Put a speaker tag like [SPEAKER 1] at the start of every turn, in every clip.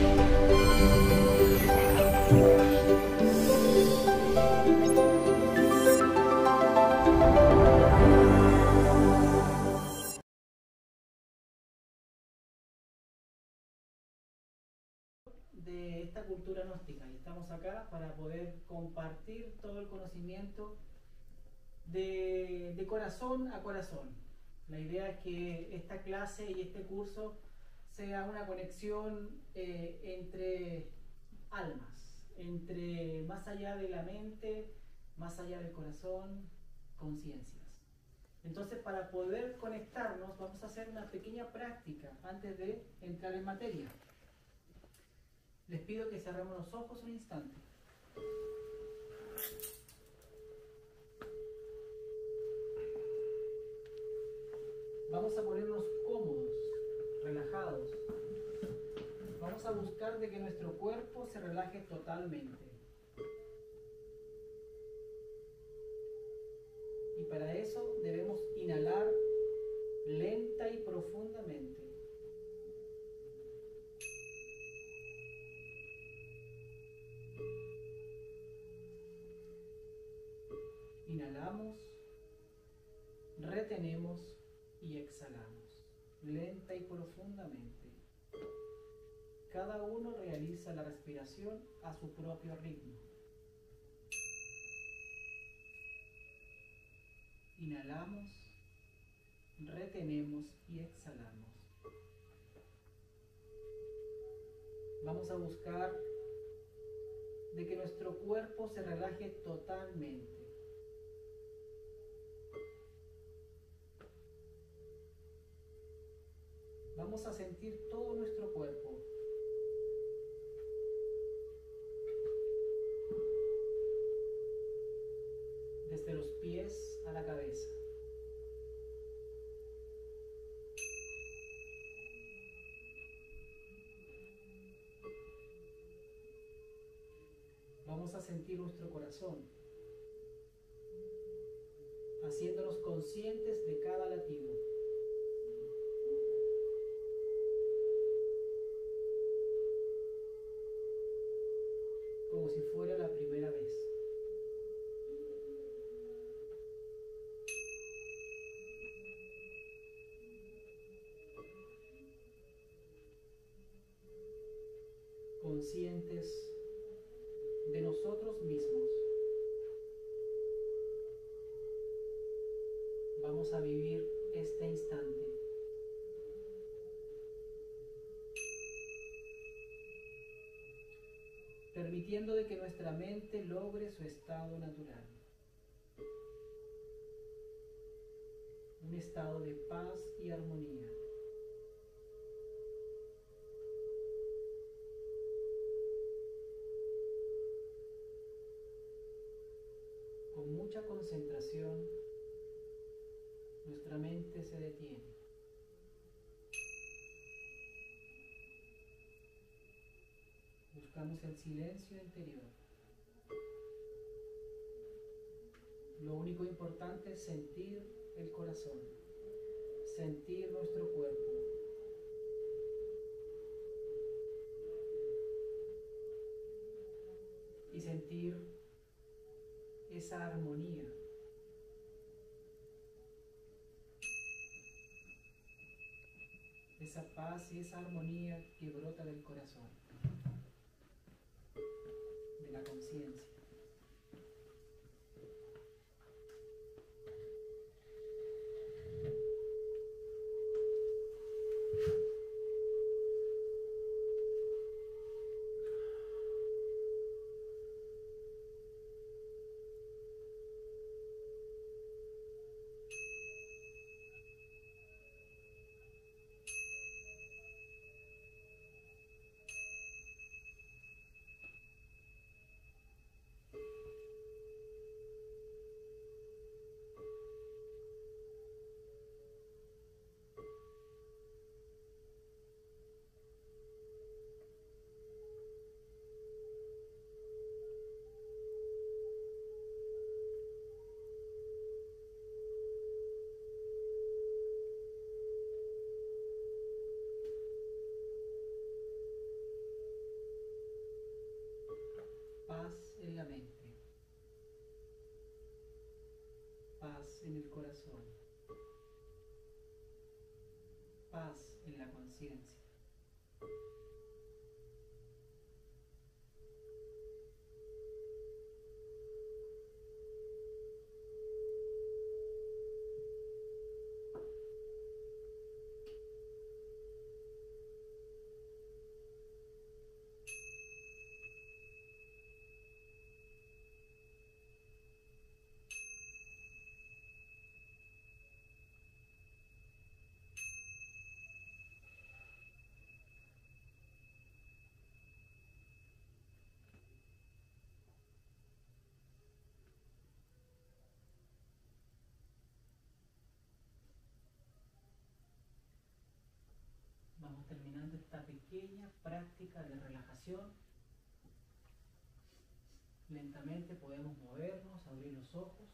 [SPEAKER 1] De esta cultura gnóstica y estamos acá para poder compartir todo el conocimiento de corazón a corazón. La idea es que esta clase y este curso sea una conexión entre almas, entre más allá de la mente, más allá del corazón, conciencias. Entonces, para poder conectarnos, vamos a hacer una pequeña práctica antes de entrar en materia. Les pido que cerremos los ojos un instante. Vamos a ponernos cómodos, relajados. Vamos a buscar de que nuestro cuerpo se relaje totalmente. Y para eso debemos inhalar lenta y profundamente. Inhalamos, retenemos y exhalamos, lenta y profundamente. Cada uno realiza la respiración a su propio ritmo. Inhalamos, retenemos y exhalamos. Vamos a buscar de que nuestro cuerpo se relaje totalmente. Vamos a sentir todo nuestro cuerpo. Desde los pies a la cabeza. Vamos a sentir nuestro corazón, haciéndonos conscientes de cada latido. Como si fuera la primera vez. Conscientes de nosotros mismos. Vamos a vivir este instante. Permitiendo de que nuestra mente logre su estado natural. Un estado de paz y armonía. Con mucha concentración, nuestra mente se detiene. Buscamos el silencio interior. Lo único importante es sentir el corazón, sentir nuestro cuerpo. Y sentir esa armonía. Esa paz y esa armonía que brota del corazón, de la conciencia. paz en la mente, paz en el corazón, paz en la conciencia. Vamos terminando esta pequeña práctica de relajación. Lentamente podemos movernos, abrir los ojos.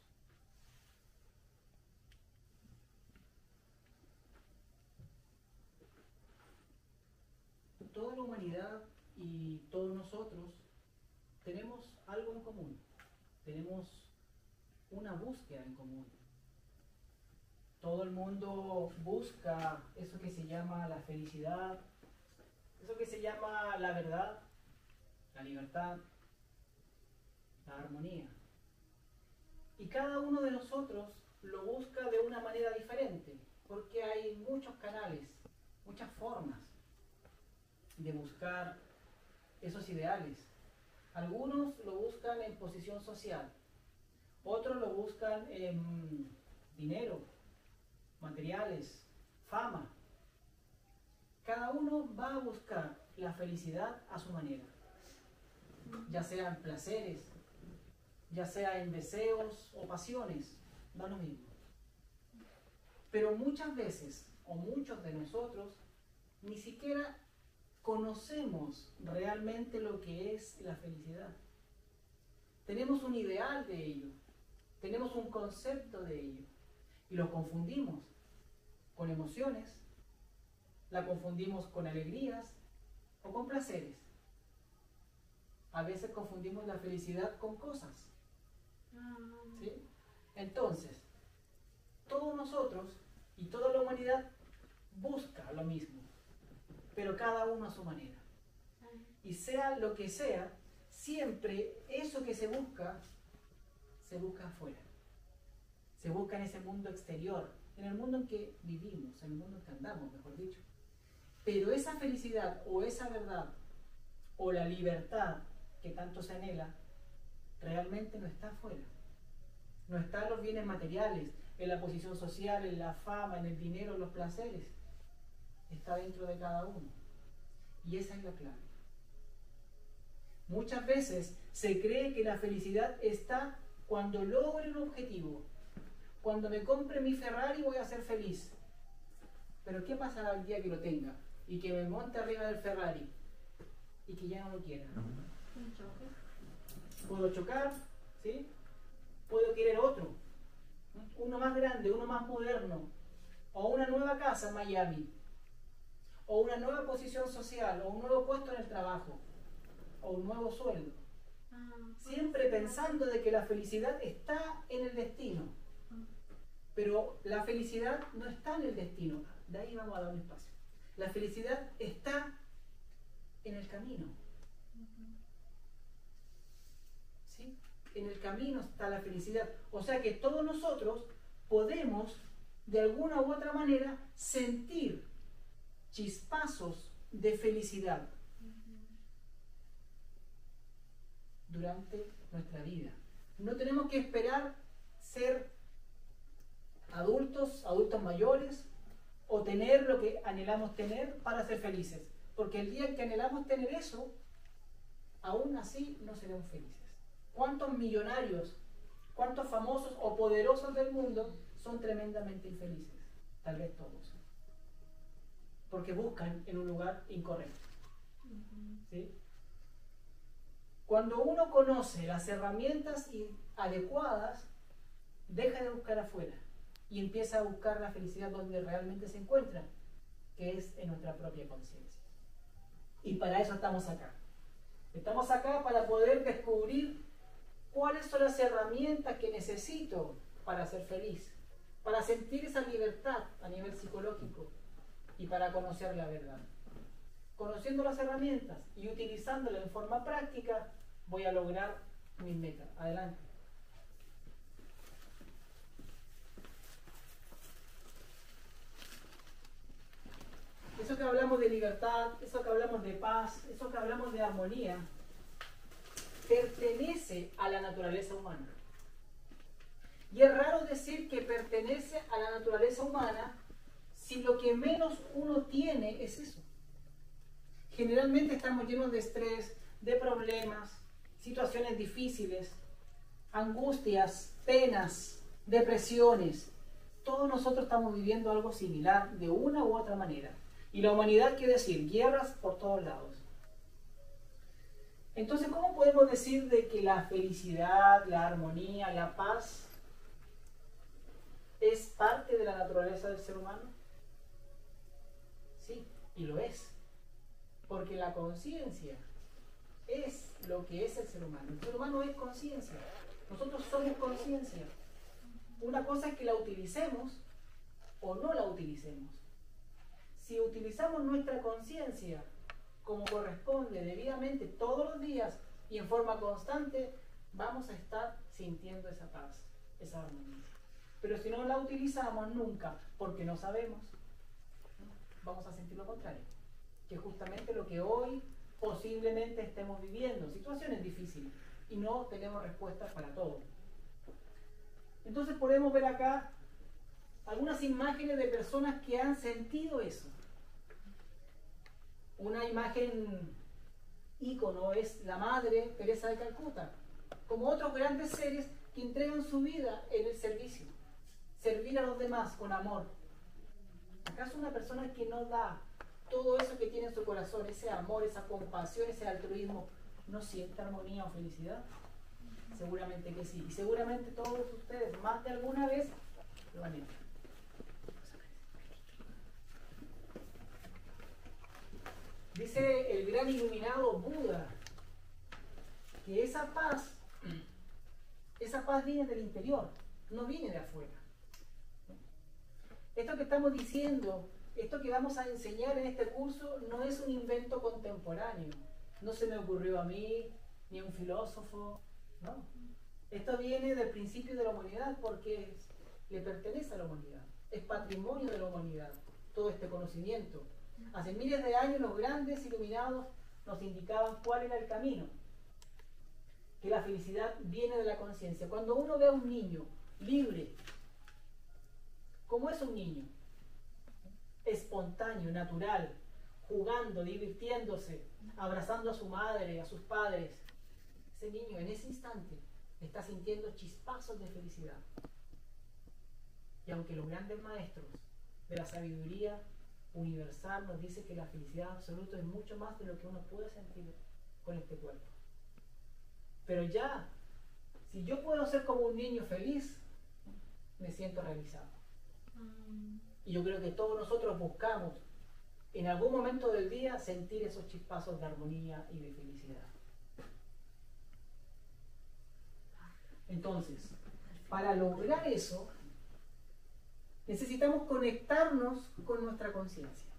[SPEAKER 1] Toda la humanidad y todos nosotros tenemos algo en común. Tenemos una búsqueda en común. Todo el mundo busca eso que se llama la felicidad, eso que se llama la verdad, la libertad, la armonía. Y cada uno de nosotros lo busca de una manera diferente, porque hay muchos canales, muchas formas de buscar esos ideales. Algunos lo buscan en posición social, otros lo buscan en dinero, materiales, fama. Cada uno va a buscar la felicidad a su manera, ya sea en placeres, ya sea en deseos o pasiones, da lo mismo. Pero muchas veces, o muchos de nosotros, ni siquiera conocemos realmente lo que es la felicidad. Tenemos un ideal de ello, tenemos un concepto de ello, y lo confundimos con emociones, la confundimos con alegrías o con placeres. A veces confundimos la felicidad con cosas. ¿Sí? Entonces, todos nosotros y toda la humanidad busca lo mismo, pero cada uno a su manera. Y sea lo que sea, siempre eso que se busca afuera. Se busca en ese mundo exterior, en el mundo en que vivimos, en el mundo en que andamos, mejor dicho. Pero esa felicidad o esa verdad o la libertad que tanto se anhela, realmente no está afuera. No está en los bienes materiales, en la posición social, en la fama, en el dinero, en los placeres. Está dentro de cada uno. Y esa es la clave. Muchas veces se cree que la felicidad está cuando logre un objetivo. Cuando me compre mi Ferrari voy a ser feliz. Pero ¿qué pasará el día que lo tenga? Y que me monte arriba del Ferrari y que ya no lo quiera. Puedo chocar, ¿sí? Puedo querer otro, uno más grande, uno más moderno, o una nueva casa en Miami, o una nueva posición social, o un nuevo puesto en el trabajo, o un nuevo sueldo. Siempre pensando de que la felicidad está en el destino. Pero la felicidad no está en el destino. De ahí vamos a dar un espacio. La felicidad está en el camino. ¿Sí? En el camino está la felicidad. O sea que todos nosotros podemos, de alguna u otra manera, sentir chispazos de felicidad durante nuestra vida. No tenemos que esperar ser adultos mayores, o tener lo que anhelamos tener para ser felices. Porque el día en que anhelamos tener eso, aún así no seremos felices. ¿Cuántos millonarios, cuántos famosos o poderosos del mundo son tremendamente infelices? Tal vez todos. Porque buscan en un lugar incorrecto. ¿Sí? Cuando uno conoce las herramientas adecuadas, deja de buscar afuera y empieza a buscar la felicidad donde realmente se encuentra, que es en nuestra propia conciencia. Y para eso estamos acá. Estamos acá para poder descubrir cuáles son las herramientas que necesito para ser feliz, para sentir esa libertad a nivel psicológico y para conocer la verdad. Conociendo las herramientas y utilizándolas en forma práctica, voy a lograr mis metas. Adelante. Eso que hablamos de libertad, eso que hablamos de paz, eso que hablamos de armonía, pertenece a la naturaleza humana. Y es raro decir que pertenece a la naturaleza humana si lo que menos uno tiene es eso. Generalmente estamos llenos de estrés, de problemas, situaciones difíciles, angustias, penas, depresiones. Todos nosotros estamos viviendo algo similar de una u otra manera. Y la humanidad quiere decir guerras por todos lados. Entonces, ¿cómo podemos decir de que la felicidad, la armonía, la paz es parte de la naturaleza del ser humano? Sí, y lo es. Porque la conciencia es lo que es el ser humano. El ser humano es conciencia. Nosotros somos conciencia. Una cosa es que la utilicemos o no la utilicemos. Si utilizamos nuestra conciencia como corresponde, debidamente, todos los días y en forma constante, vamos a estar sintiendo esa paz, esa armonía. Pero si no la utilizamos nunca, porque no sabemos, vamos a sentir lo contrario, que es justamente lo que hoy posiblemente estemos viviendo, situaciones difíciles, y no tenemos respuestas para todo. Entonces podemos ver acá algunas imágenes de personas que han sentido eso. Una imagen ícono es la Madre Teresa de Calcuta, como otros grandes seres que entregan su vida en el servicio, servir a los demás con amor. ¿Acaso una persona que no da todo eso que tiene en su corazón, ese amor, esa compasión, ese altruismo, no siente armonía o felicidad? Seguramente que sí. Y seguramente todos ustedes, más de alguna vez, lo han hecho. Dice el gran iluminado Buda que esa paz viene del interior, no viene de afuera. Esto que estamos diciendo, esto que vamos a enseñar en este curso, no es un invento contemporáneo. No se me ocurrió a mí, ni a un filósofo, no. Esto viene del principio de la humanidad porque le pertenece a la humanidad. Es patrimonio de la humanidad, todo este conocimiento. Hace miles de años los grandes iluminados nos indicaban cuál era el camino. Que la felicidad viene de la conciencia. Cuando uno ve a un niño libre, ¿cómo es un niño? Espontáneo, natural, jugando, divirtiéndose, abrazando a su madre, a sus padres. Ese niño en ese instante está sintiendo chispazos de felicidad. Y aunque los grandes maestros de la sabiduría universal nos dice que la felicidad absoluta es mucho más de lo que uno puede sentir con este cuerpo. Pero ya, si yo puedo ser como un niño feliz, me siento realizado. Y yo creo que todos nosotros buscamos en algún momento del día sentir esos chispazos de armonía y de felicidad. Entonces, para lograr eso, necesitamos conectarnos con nuestra conciencia.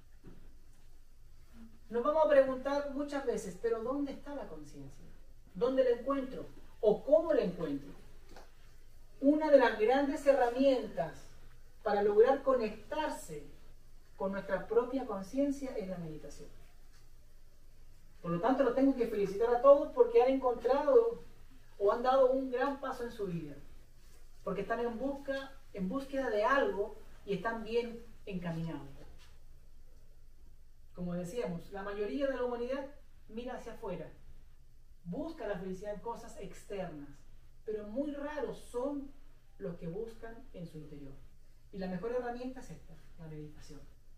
[SPEAKER 1] Nos vamos a preguntar muchas veces, pero ¿dónde está la conciencia? ¿Dónde la encuentro? ¿O cómo la encuentro? Una de las grandes herramientas para lograr conectarse con nuestra propia conciencia es la meditación. Por lo tanto, los tengo que felicitar a todos porque han encontrado o han dado un gran paso en su vida. Porque están en búsqueda de algo y están bien encaminados. Como decíamos, la mayoría de la humanidad mira hacia afuera, busca la felicidad en cosas externas, pero muy raros son los que buscan en su interior. Y la mejor herramienta es esta, la meditación.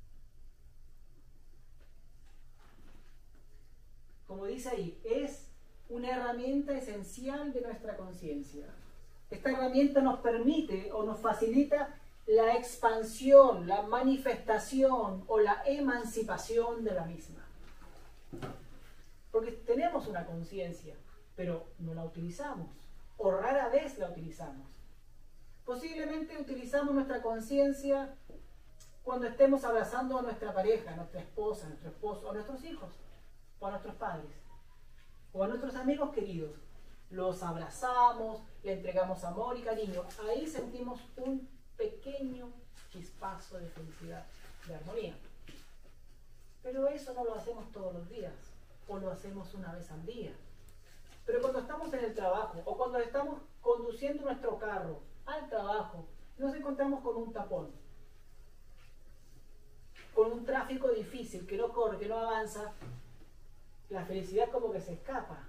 [SPEAKER 1] Como dice ahí, es una herramienta esencial de nuestra conciencia. Esta herramienta nos permite o nos facilita la expansión, la manifestación o la emancipación de la misma. Porque tenemos una conciencia, pero no la utilizamos, o rara vez la utilizamos. Posiblemente utilizamos nuestra conciencia cuando estemos abrazando a nuestra pareja, a nuestra esposa, a nuestro esposo, a nuestros hijos, o a nuestros padres, o a nuestros amigos queridos. Los abrazamos, le entregamos amor y cariño. Ahí sentimos un pequeño chispazo de felicidad, de armonía. Pero eso no lo hacemos todos los días, o lo hacemos una vez al día. Pero cuando estamos en el trabajo, o cuando estamos conduciendo nuestro carro al trabajo, nos encontramos con un tapón, con un tráfico difícil, que no corre, que no avanza, la felicidad como que se escapa,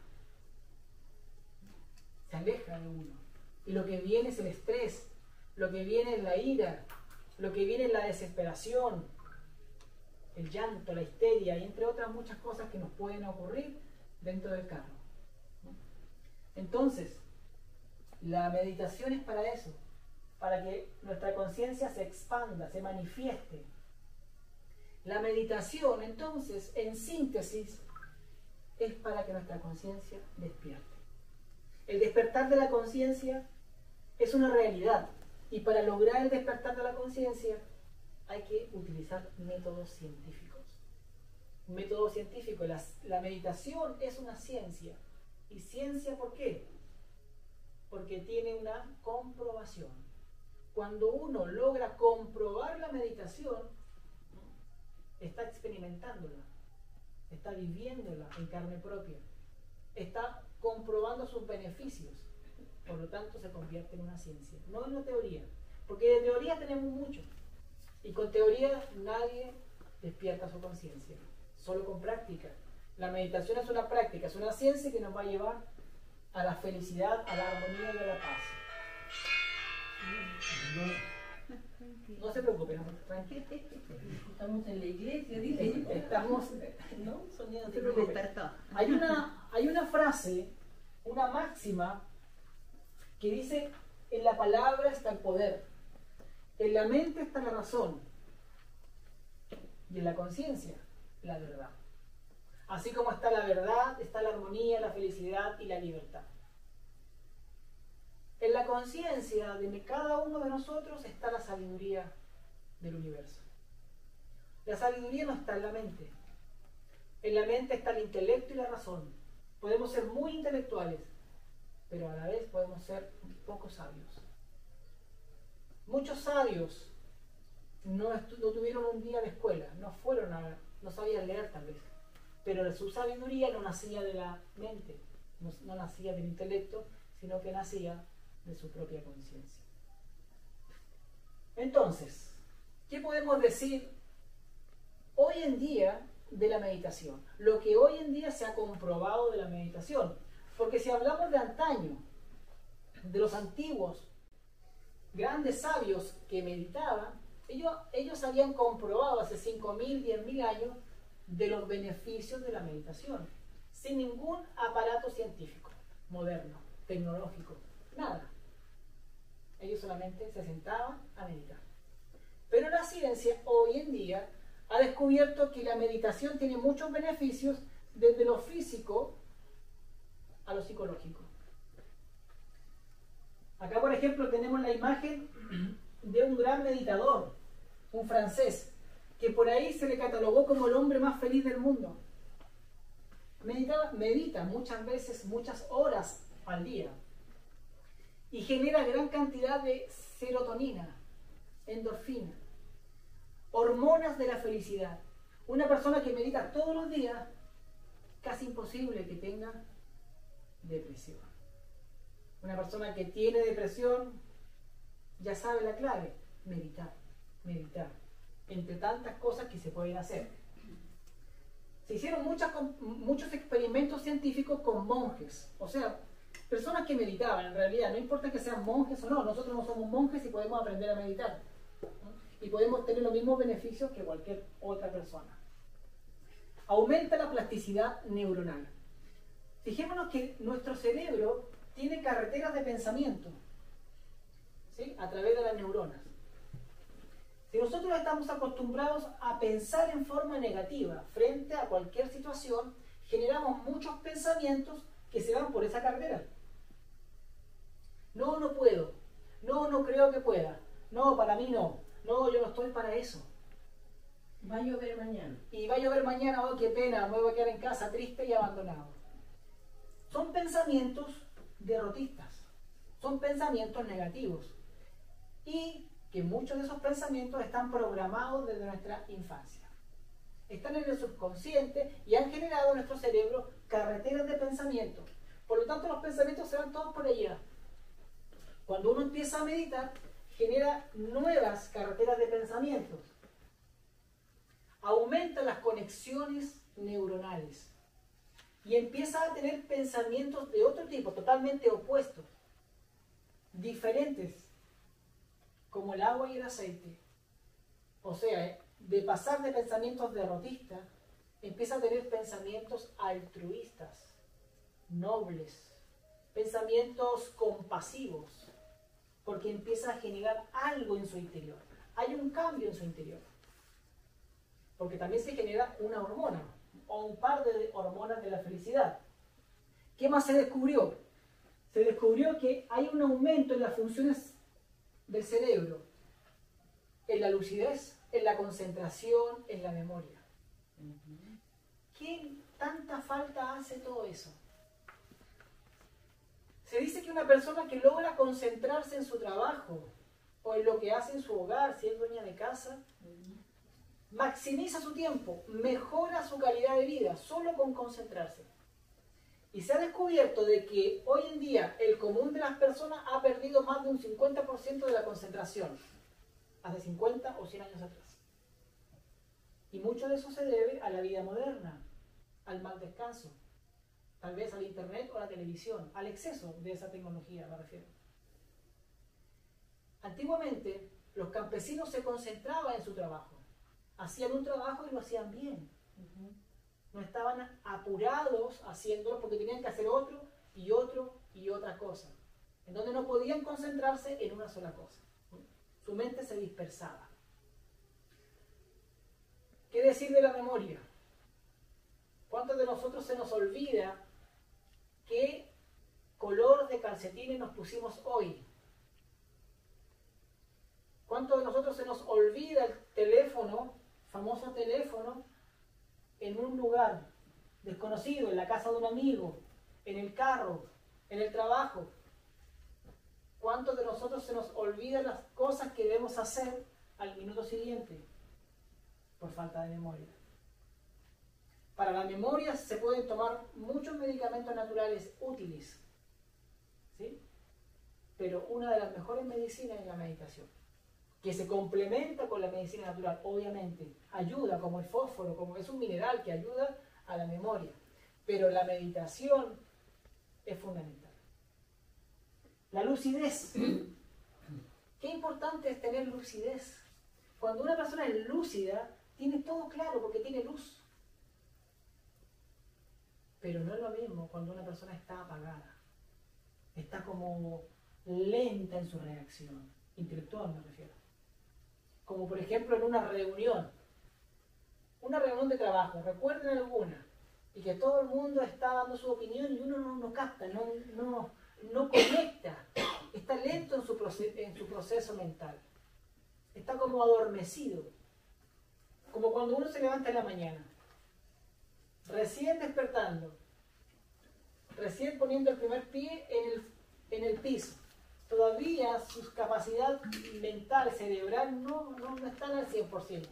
[SPEAKER 1] se aleja de uno. Y lo que viene es el estrés, lo que viene es la ira, lo que viene es la desesperación, el llanto, la histeria, y entre otras muchas cosas que nos pueden ocurrir dentro del carro. Entonces, la meditación es para eso, para que nuestra conciencia se expanda, se manifieste. La meditación, entonces, en síntesis, es para que nuestra conciencia despierte. El despertar de la conciencia es una realidad, y para lograr el despertar de la conciencia hay que utilizar métodos científicos. Un método científico, la meditación es una ciencia. ¿Y ciencia por qué? Porque tiene una comprobación. Cuando uno logra comprobar la meditación, está experimentándola, está viviéndola en carne propia, está comprobando sus beneficios. Por lo tanto, se convierte en una ciencia, no en una teoría. Porque de teoría tenemos mucho. Y con teoría nadie despierta su conciencia, solo con práctica. La meditación es una práctica, es una ciencia que nos va a llevar a la felicidad, a la armonía y a la paz. No se preocupen, tranquilo.
[SPEAKER 2] Estamos en la iglesia, dice.
[SPEAKER 1] Estamos...
[SPEAKER 2] ¿No? Sonido
[SPEAKER 1] No
[SPEAKER 2] de
[SPEAKER 1] se preocupen.
[SPEAKER 2] despertar.
[SPEAKER 1] Hay una frase, una máxima, que dice: en la palabra está el poder, en la mente está la razón, y en la conciencia la verdad. Así como está la verdad, está la armonía, la felicidad y la libertad. En la conciencia de cada uno de nosotros está la sabiduría del universo. La sabiduría no está en la mente. En la mente está el intelecto y la razón. Podemos ser muy intelectuales, pero a la vez podemos ser poco sabios. Muchos sabios no tuvieron un día de escuela, no sabían leer tal vez, pero su sabiduría no nacía de la mente, no nacía del intelecto, sino que nacía de su propia conciencia. Entonces, ¿qué podemos decir hoy en día de la meditación? Lo que hoy en día se ha comprobado de la meditación. Porque si hablamos de antaño, de los antiguos grandes sabios que meditaban, ellos habían comprobado hace 5.000, 10.000 años de los beneficios de la meditación, sin ningún aparato científico, moderno, tecnológico, nada. Ellos solamente se sentaban a meditar. Pero la ciencia hoy en día ha descubierto que la meditación tiene muchos beneficios, desde lo físico a lo psicológico. Acá, por ejemplo, tenemos la imagen de un gran meditador, un francés, que por ahí se le catalogó como el hombre más feliz del mundo. Medita muchas veces, muchas horas al día, y genera gran cantidad de serotonina, endorfina, hormonas de la felicidad. Una persona que medita todos los días, casi imposible que tenga depresión. Una persona que tiene depresión ya sabe la clave: meditar, meditar, entre tantas cosas que se pueden hacer. Se hicieron muchos experimentos científicos con monjes, o sea, personas que meditaban. En realidad, no importa que sean monjes o no, nosotros no somos monjes y podemos aprender a meditar, ¿no? Y podemos tener los mismos beneficios que cualquier otra persona. Aumenta la plasticidad neuronal. Fijémonos que nuestro cerebro tiene carreteras de pensamiento, ¿sí?, a través de las neuronas. Si nosotros estamos acostumbrados a pensar en forma negativa frente a cualquier situación, generamos muchos pensamientos que se van por esa carretera. No, no puedo. No, no creo que pueda. No, para mí no. No, yo no estoy para eso.
[SPEAKER 2] Va a llover mañana.
[SPEAKER 1] Y va a llover mañana, oh, qué pena, me voy a quedar en casa triste y abandonado. Son pensamientos derrotistas. Son pensamientos negativos. Y que muchos de esos pensamientos están programados desde nuestra infancia. Están en el subconsciente y han generado en nuestro cerebro carreteras de pensamientos. Por lo tanto, los pensamientos se van todos por allá. Cuando uno empieza a meditar, genera nuevas carreteras de pensamientos. Aumenta las conexiones neuronales. Y empieza a tener pensamientos de otro tipo, totalmente opuestos, diferentes, como el agua y el aceite. O sea, de pasar de pensamientos derrotistas, empieza a tener pensamientos altruistas, nobles, pensamientos compasivos, porque empieza a generar algo en su interior. Hay un cambio en su interior. Porque también se genera una hormona, o un par de hormonas de la felicidad. ¿Qué más se descubrió? Se descubrió que hay un aumento en las funciones del cerebro, en la lucidez, en la concentración, en la memoria. ¿Qué tanta falta hace todo eso? Se dice que una persona que logra concentrarse en su trabajo o en lo que hace en su hogar, si es dueña de casa, maximiza su tiempo, mejora su calidad de vida solo con concentrarse. Y se ha descubierto de que hoy en día el común de las personas ha perdido más de un 50% de la concentración, hace 50 o 100 años atrás. Y mucho de eso se debe a la vida moderna, al mal descanso, tal vez al internet o a la televisión, al exceso de esa tecnología me refiero. Antiguamente los campesinos se concentraban en su trabajo, hacían un trabajo y lo hacían bien. No estaban apurados haciéndolo porque tenían que hacer otro y otra cosa, en donde no podían concentrarse en una sola cosa. Su mente se dispersaba. ¿Qué decir de la memoria? ¿Cuántos de nosotros se nos olvida qué color de calcetines nos pusimos hoy? ¿Cuántos de nosotros se nos olvida el teléfono, famoso teléfono, en un lugar desconocido, en la casa de un amigo, en el carro, en el trabajo? ¿Cuántos de nosotros se nos olvidan las cosas que debemos hacer al minuto siguiente? Por falta de memoria. Para la memoria se pueden tomar muchos medicamentos naturales útiles, ¿sí? Pero una de las mejores medicinas es la meditación, que se complementa con la medicina natural, obviamente. Ayuda, como el fósforo, como es un mineral que ayuda a la memoria. Pero la meditación es fundamental. La lucidez. Qué importante es tener lucidez. Cuando una persona es lúcida, tiene todo claro porque tiene luz. Pero no es lo mismo cuando una persona está apagada. Está como lenta en su reacción. Intelectual me refiero. Como por ejemplo en una reunión de trabajo, recuerden alguna, y que todo el mundo está dando su opinión y uno no capta, no conecta, está lento en su proceso mental, está como adormecido, como cuando uno se levanta en la mañana, recién despertando, recién poniendo el primer pie en el piso. Todavía su capacidad mental, cerebral, no están al 100%.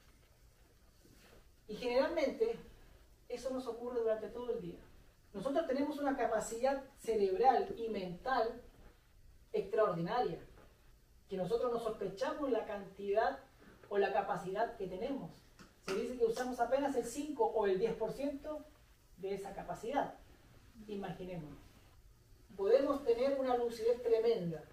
[SPEAKER 1] Y generalmente eso nos ocurre durante todo el día. Nosotros tenemos una capacidad cerebral y mental extraordinaria, que nosotros no sospechamos la cantidad o la capacidad que tenemos. Se dice que usamos apenas el 5 o el 10% de esa capacidad. Imaginémonos. Podemos tener una lucidez tremenda,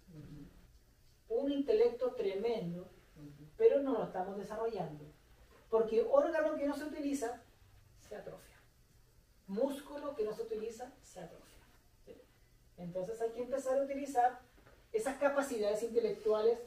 [SPEAKER 1] un intelecto tremendo, pero no lo estamos desarrollando. Porque órgano que no se utiliza, se atrofia. Músculo que no se utiliza, se atrofia. ¿Sí? Entonces hay que empezar a utilizar esas capacidades intelectuales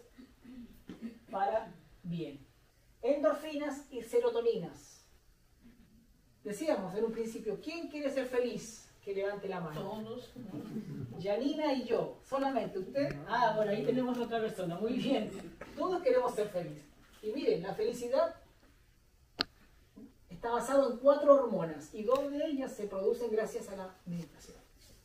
[SPEAKER 1] para bien. Endorfinas y serotoninas. Decíamos en un principio, ¿quién quiere ser feliz? Que levante la mano.
[SPEAKER 2] Todos.
[SPEAKER 1] Janina y yo, solamente usted. Ah, bueno, ahí tenemos otra persona, muy bien. Todos queremos ser felices. Y miren, la felicidad está basada en 4 hormonas y 2 de ellas se producen gracias a la meditación.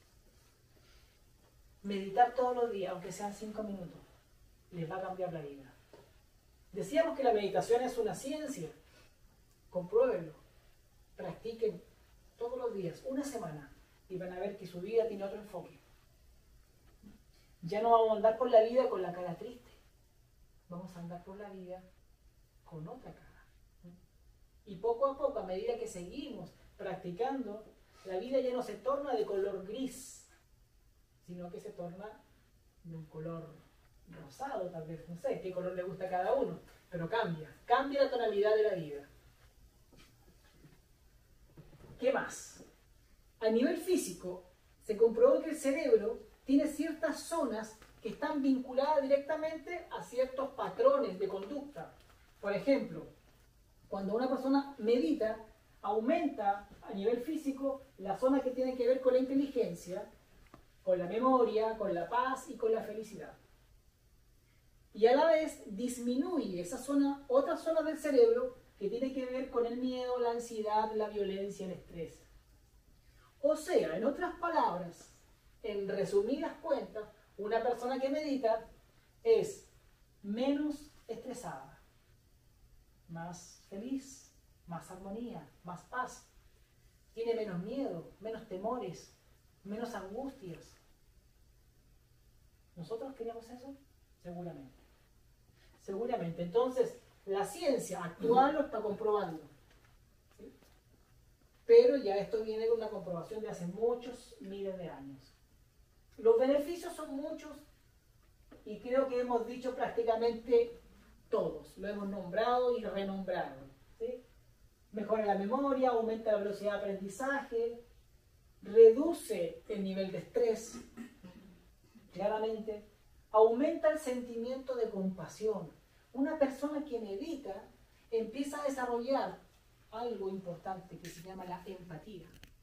[SPEAKER 1] Meditar todos los días, aunque sean 5 minutos, les va a cambiar la vida. Decíamos que la meditación es una ciencia. Compruébenlo. Practiquen todos los días, una semana, y van a ver que su vida tiene otro enfoque. Ya no vamos a andar por la vida con la cara triste. Vamos a andar por la vida con otra cara. Y poco a poco, a medida que seguimos practicando, la vida ya no se torna de color gris, sino que se torna de un color rosado, tal vez, no sé qué color le gusta a cada uno, pero cambia la tonalidad de la vida. ¿Qué más? A nivel físico, se comprobó que el cerebro tiene ciertas zonas que están vinculadas directamente a ciertos patrones de conducta. Por ejemplo, cuando una persona medita, aumenta a nivel físico la zona que tiene que ver con la inteligencia, con la memoria, con la paz y con la felicidad. Y a la vez disminuye esa zona, otra zona del cerebro que tiene que ver con el miedo, la ansiedad, la violencia, el estrés. O sea, en otras palabras, en resumidas cuentas, una persona que medita es menos estresada, más feliz, más armonía, más paz. Tiene menos miedo, menos temores, menos angustias. ¿Nosotros queríamos eso? Seguramente. Seguramente. Entonces, la ciencia actual lo está comprobando. ¿Sí? Pero ya esto viene de una comprobación de hace muchos miles de años. Los beneficios son muchos y creo que hemos dicho prácticamente todos. Lo hemos nombrado y renombrado. ¿Sí? Mejora la memoria, aumenta la velocidad de aprendizaje, reduce el nivel de estrés, claramente, aumenta el sentimiento de compasión. Una persona que medita empieza a desarrollar algo importante que se llama la empatía.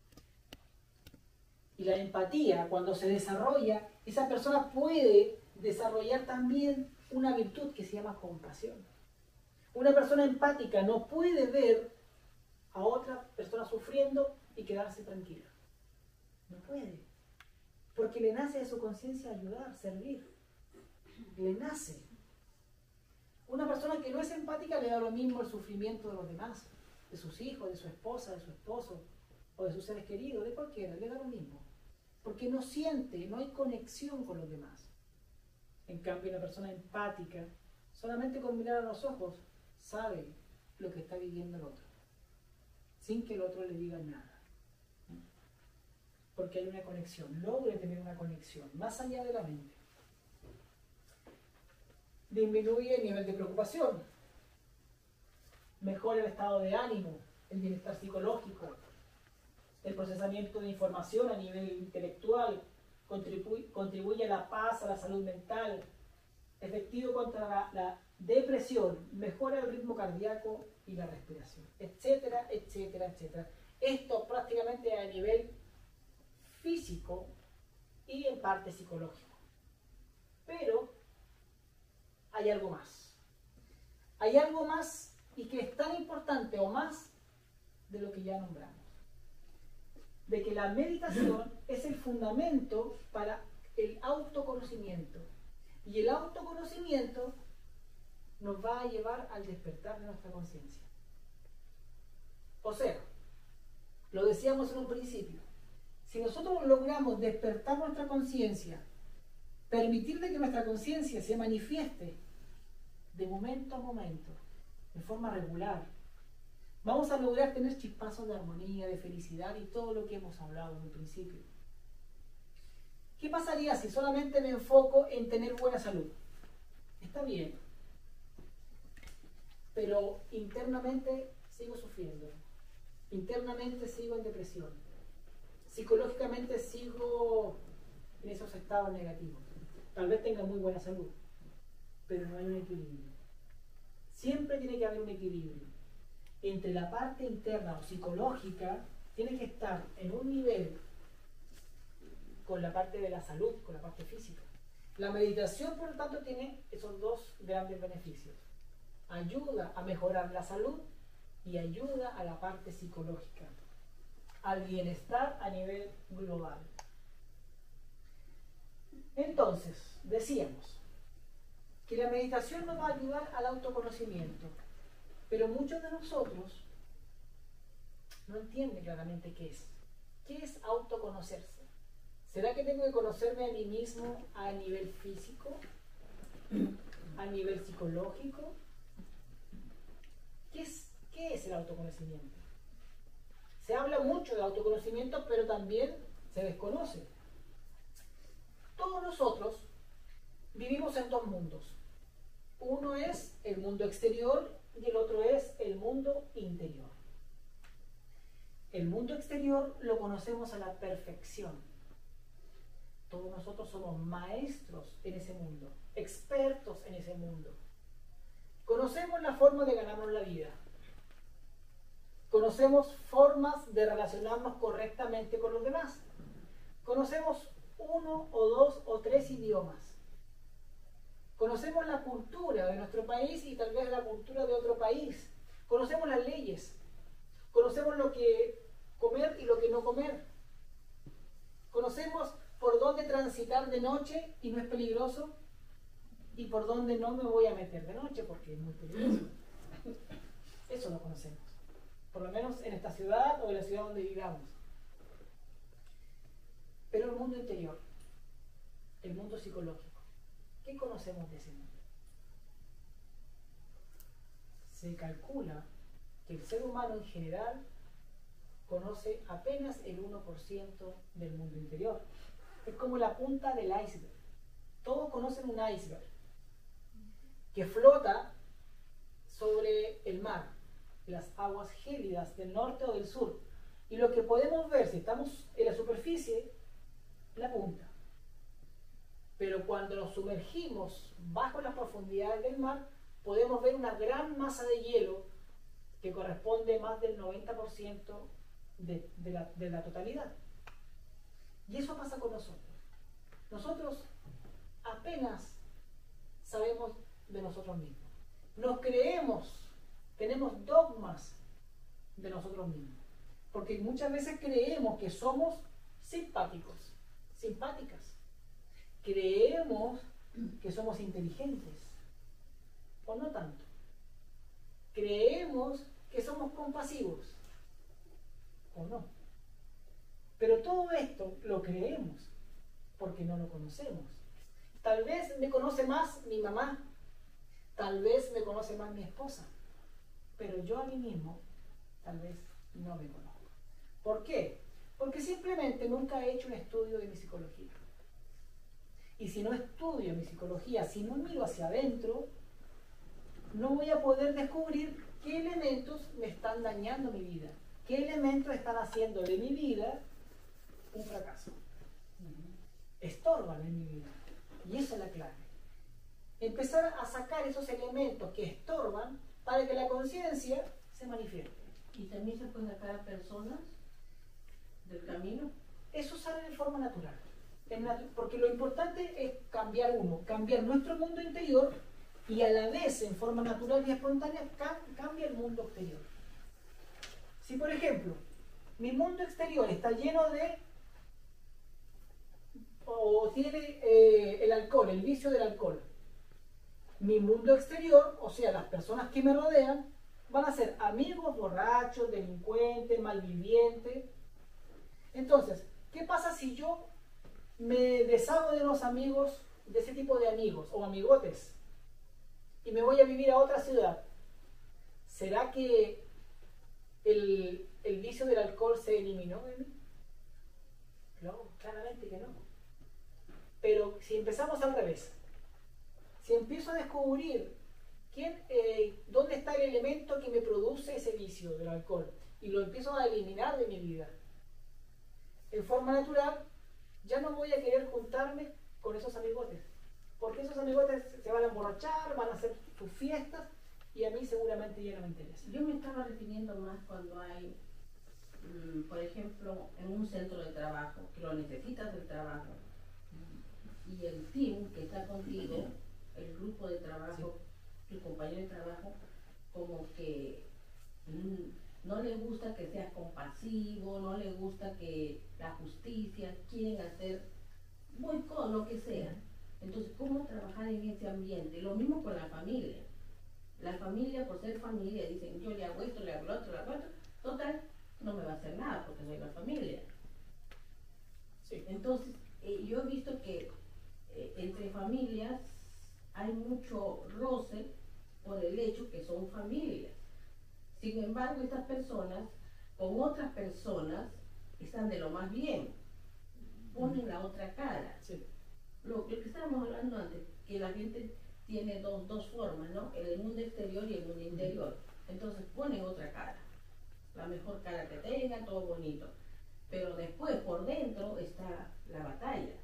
[SPEAKER 1] Y la empatía, cuando se desarrolla, esa persona puede desarrollar también una virtud que se llama compasión. Una persona empática no puede ver a otra persona sufriendo y quedarse tranquila. No puede. Porque le nace de su conciencia ayudar, servir. Le nace. Una persona que no es empática le da lo mismo el sufrimiento de los demás, de sus hijos, de su esposa, de su esposo, o de sus seres queridos, de cualquiera, le da lo mismo. Porque no siente, no hay conexión con los demás. En cambio, una persona empática, solamente con mirar a los ojos, sabe lo que está viviendo el otro, sin que el otro le diga nada. Porque hay una conexión, logra tener una conexión, más allá de la mente. Disminuye el nivel de preocupación, mejora el estado de ánimo, el bienestar psicológico, el procesamiento de información a nivel intelectual, contribuye a la paz, a la salud mental, efectivo contra la depresión, mejora el ritmo cardíaco y la respiración, etcétera, etcétera, etcétera. Esto prácticamente a nivel físico y en parte psicológico. Pero hay algo más. Hay algo más y que es tan importante o más de lo que ya nombramos. De que la meditación es el fundamento para el autoconocimiento. Y el autoconocimiento nos va a llevar al despertar de nuestra conciencia. O sea, lo decíamos en un principio, si nosotros logramos despertar nuestra conciencia, permitir de que nuestra conciencia se manifieste de momento a momento, de forma regular, vamos a lograr tener chispazos de armonía, de felicidad y todo lo que hemos hablado en un principio. ¿Qué pasaría si solamente me enfoco en tener buena salud? Está bien, pero internamente sigo sufriendo, internamente sigo en depresión, psicológicamente sigo en esos estados negativos. Tal vez tenga muy buena salud, pero no hay un equilibrio. Siempre tiene que haber un equilibrio entre la parte interna o psicológica, tiene que estar en un nivel con la parte de la salud, con la parte física. La meditación, por lo tanto, tiene esos dos grandes beneficios. Ayuda a mejorar la salud y ayuda a la parte psicológica, al bienestar a nivel global. Entonces, decíamos que la meditación nos va a ayudar al autoconocimiento, pero muchos de nosotros no entienden claramente qué es. ¿Qué es autoconocerse? ¿Será que tengo que conocerme a mí mismo a nivel físico? ¿A nivel psicológico? ¿Qué es el autoconocimiento? Se habla mucho de autoconocimiento, pero también se desconoce. Todos nosotros vivimos en dos mundos. Uno es el mundo exterior y el otro es el mundo interior. El mundo exterior lo conocemos a la perfección. Todos nosotros somos maestros en ese mundo, expertos en ese mundo. Conocemos la forma de ganarnos la vida. Conocemos formas de relacionarnos correctamente con los demás. Conocemos 1 o 2 o 3 idiomas. Conocemos la cultura de nuestro país y tal vez la cultura de otro país. Conocemos las leyes. Conocemos lo que comer y lo que no comer. Conocemos por dónde transitar de noche y no es peligroso y por dónde no me voy a meter de noche porque es muy peligroso. Eso lo conocemos. Por lo menos en esta ciudad o en la ciudad donde vivamos. Pero el mundo interior, el mundo psicológico, ¿qué conocemos de ese mundo? Se calcula que el ser humano en general conoce apenas el 1% del mundo interior. Es como la punta del iceberg. Todos conocen un iceberg que flota sobre el mar, las aguas gélidas del norte o del sur. Y lo que podemos ver, si estamos en la superficie, la punta. Pero cuando nos sumergimos bajo las profundidades del mar, podemos ver una gran masa de hielo que corresponde a más del 90% de la totalidad. Y eso pasa con nosotros. Nosotros apenas sabemos de nosotros mismos. Nos creemos, tenemos dogmas de nosotros mismos. Porque muchas veces creemos que somos simpáticos, simpáticas. Creemos que somos inteligentes, o no tanto. Creemos que somos compasivos, o no. Pero todo esto lo creemos porque no lo conocemos. Tal vez me conoce más mi mamá, tal vez me conoce más mi esposa, pero yo a mí mismo tal vez no me conozco. ¿Por qué? Porque simplemente nunca he hecho un estudio de mi psicología. Y si no estudio mi psicología, si no miro hacia adentro, no voy a poder descubrir qué elementos me están dañando mi vida, qué elementos están haciendo de mi vida un fracaso. Estorban en mi vida. Y esa es la clave. Empezar a sacar esos elementos que estorban para que la conciencia se manifieste.
[SPEAKER 2] ¿Y también se pueden sacar personas del camino?
[SPEAKER 1] Eso sale de forma natural. Porque lo importante es cambiar nuestro mundo interior y a la vez en forma natural y espontánea cambia el mundo exterior. Si por ejemplo mi mundo exterior está lleno de o tiene el alcohol, el vicio del alcohol, mi mundo exterior, o sea las personas que me rodean, van a ser amigos borrachos, delincuentes, malvivientes. Entonces, ¿qué pasa si yo me deshago de los amigos, de ese tipo de amigos o amigotes, y me voy a vivir a otra ciudad? ¿Será que el vicio del alcohol se eliminó de mí? No, claramente que no. Pero si empezamos al revés, si empiezo a descubrir dónde está el elemento que me produce ese vicio del alcohol y lo empiezo a eliminar de mi vida, en forma natural, ya no voy a querer juntarme con esos amigotes, porque esos amigotes se van a emborrachar, van a hacer sus fiestas y a mí seguramente ya no me interesa.
[SPEAKER 2] Yo me estaba refiriendo más cuando hay, por ejemplo, en un centro de trabajo, que lo necesitas del trabajo, y el team que está contigo, el grupo de trabajo, tu compañero de trabajo, como que no le gusta que seas compasivo, no le gusta que la justicia, quieren hacer boicot, lo que sea. Entonces, ¿cómo trabajar en ese ambiente? Lo mismo con la familia. La familia, por ser familia, dicen, yo le hago esto, le hago lo otro, le hago lo otro. Total, no me va a hacer nada porque soy la familia.
[SPEAKER 1] Sí.
[SPEAKER 2] Entonces, yo he visto que entre familias hay mucho roce por el hecho que son familias. Sin embargo, estas personas con otras personas están de lo más bien, ponen la otra cara.
[SPEAKER 1] Sí.
[SPEAKER 2] Lo que estábamos hablando antes, que la gente tiene dos formas, ¿no? El mundo exterior y el mundo interior. Entonces ponen otra cara, la mejor cara que tengan, todo bonito. Pero después, por dentro, está la batalla.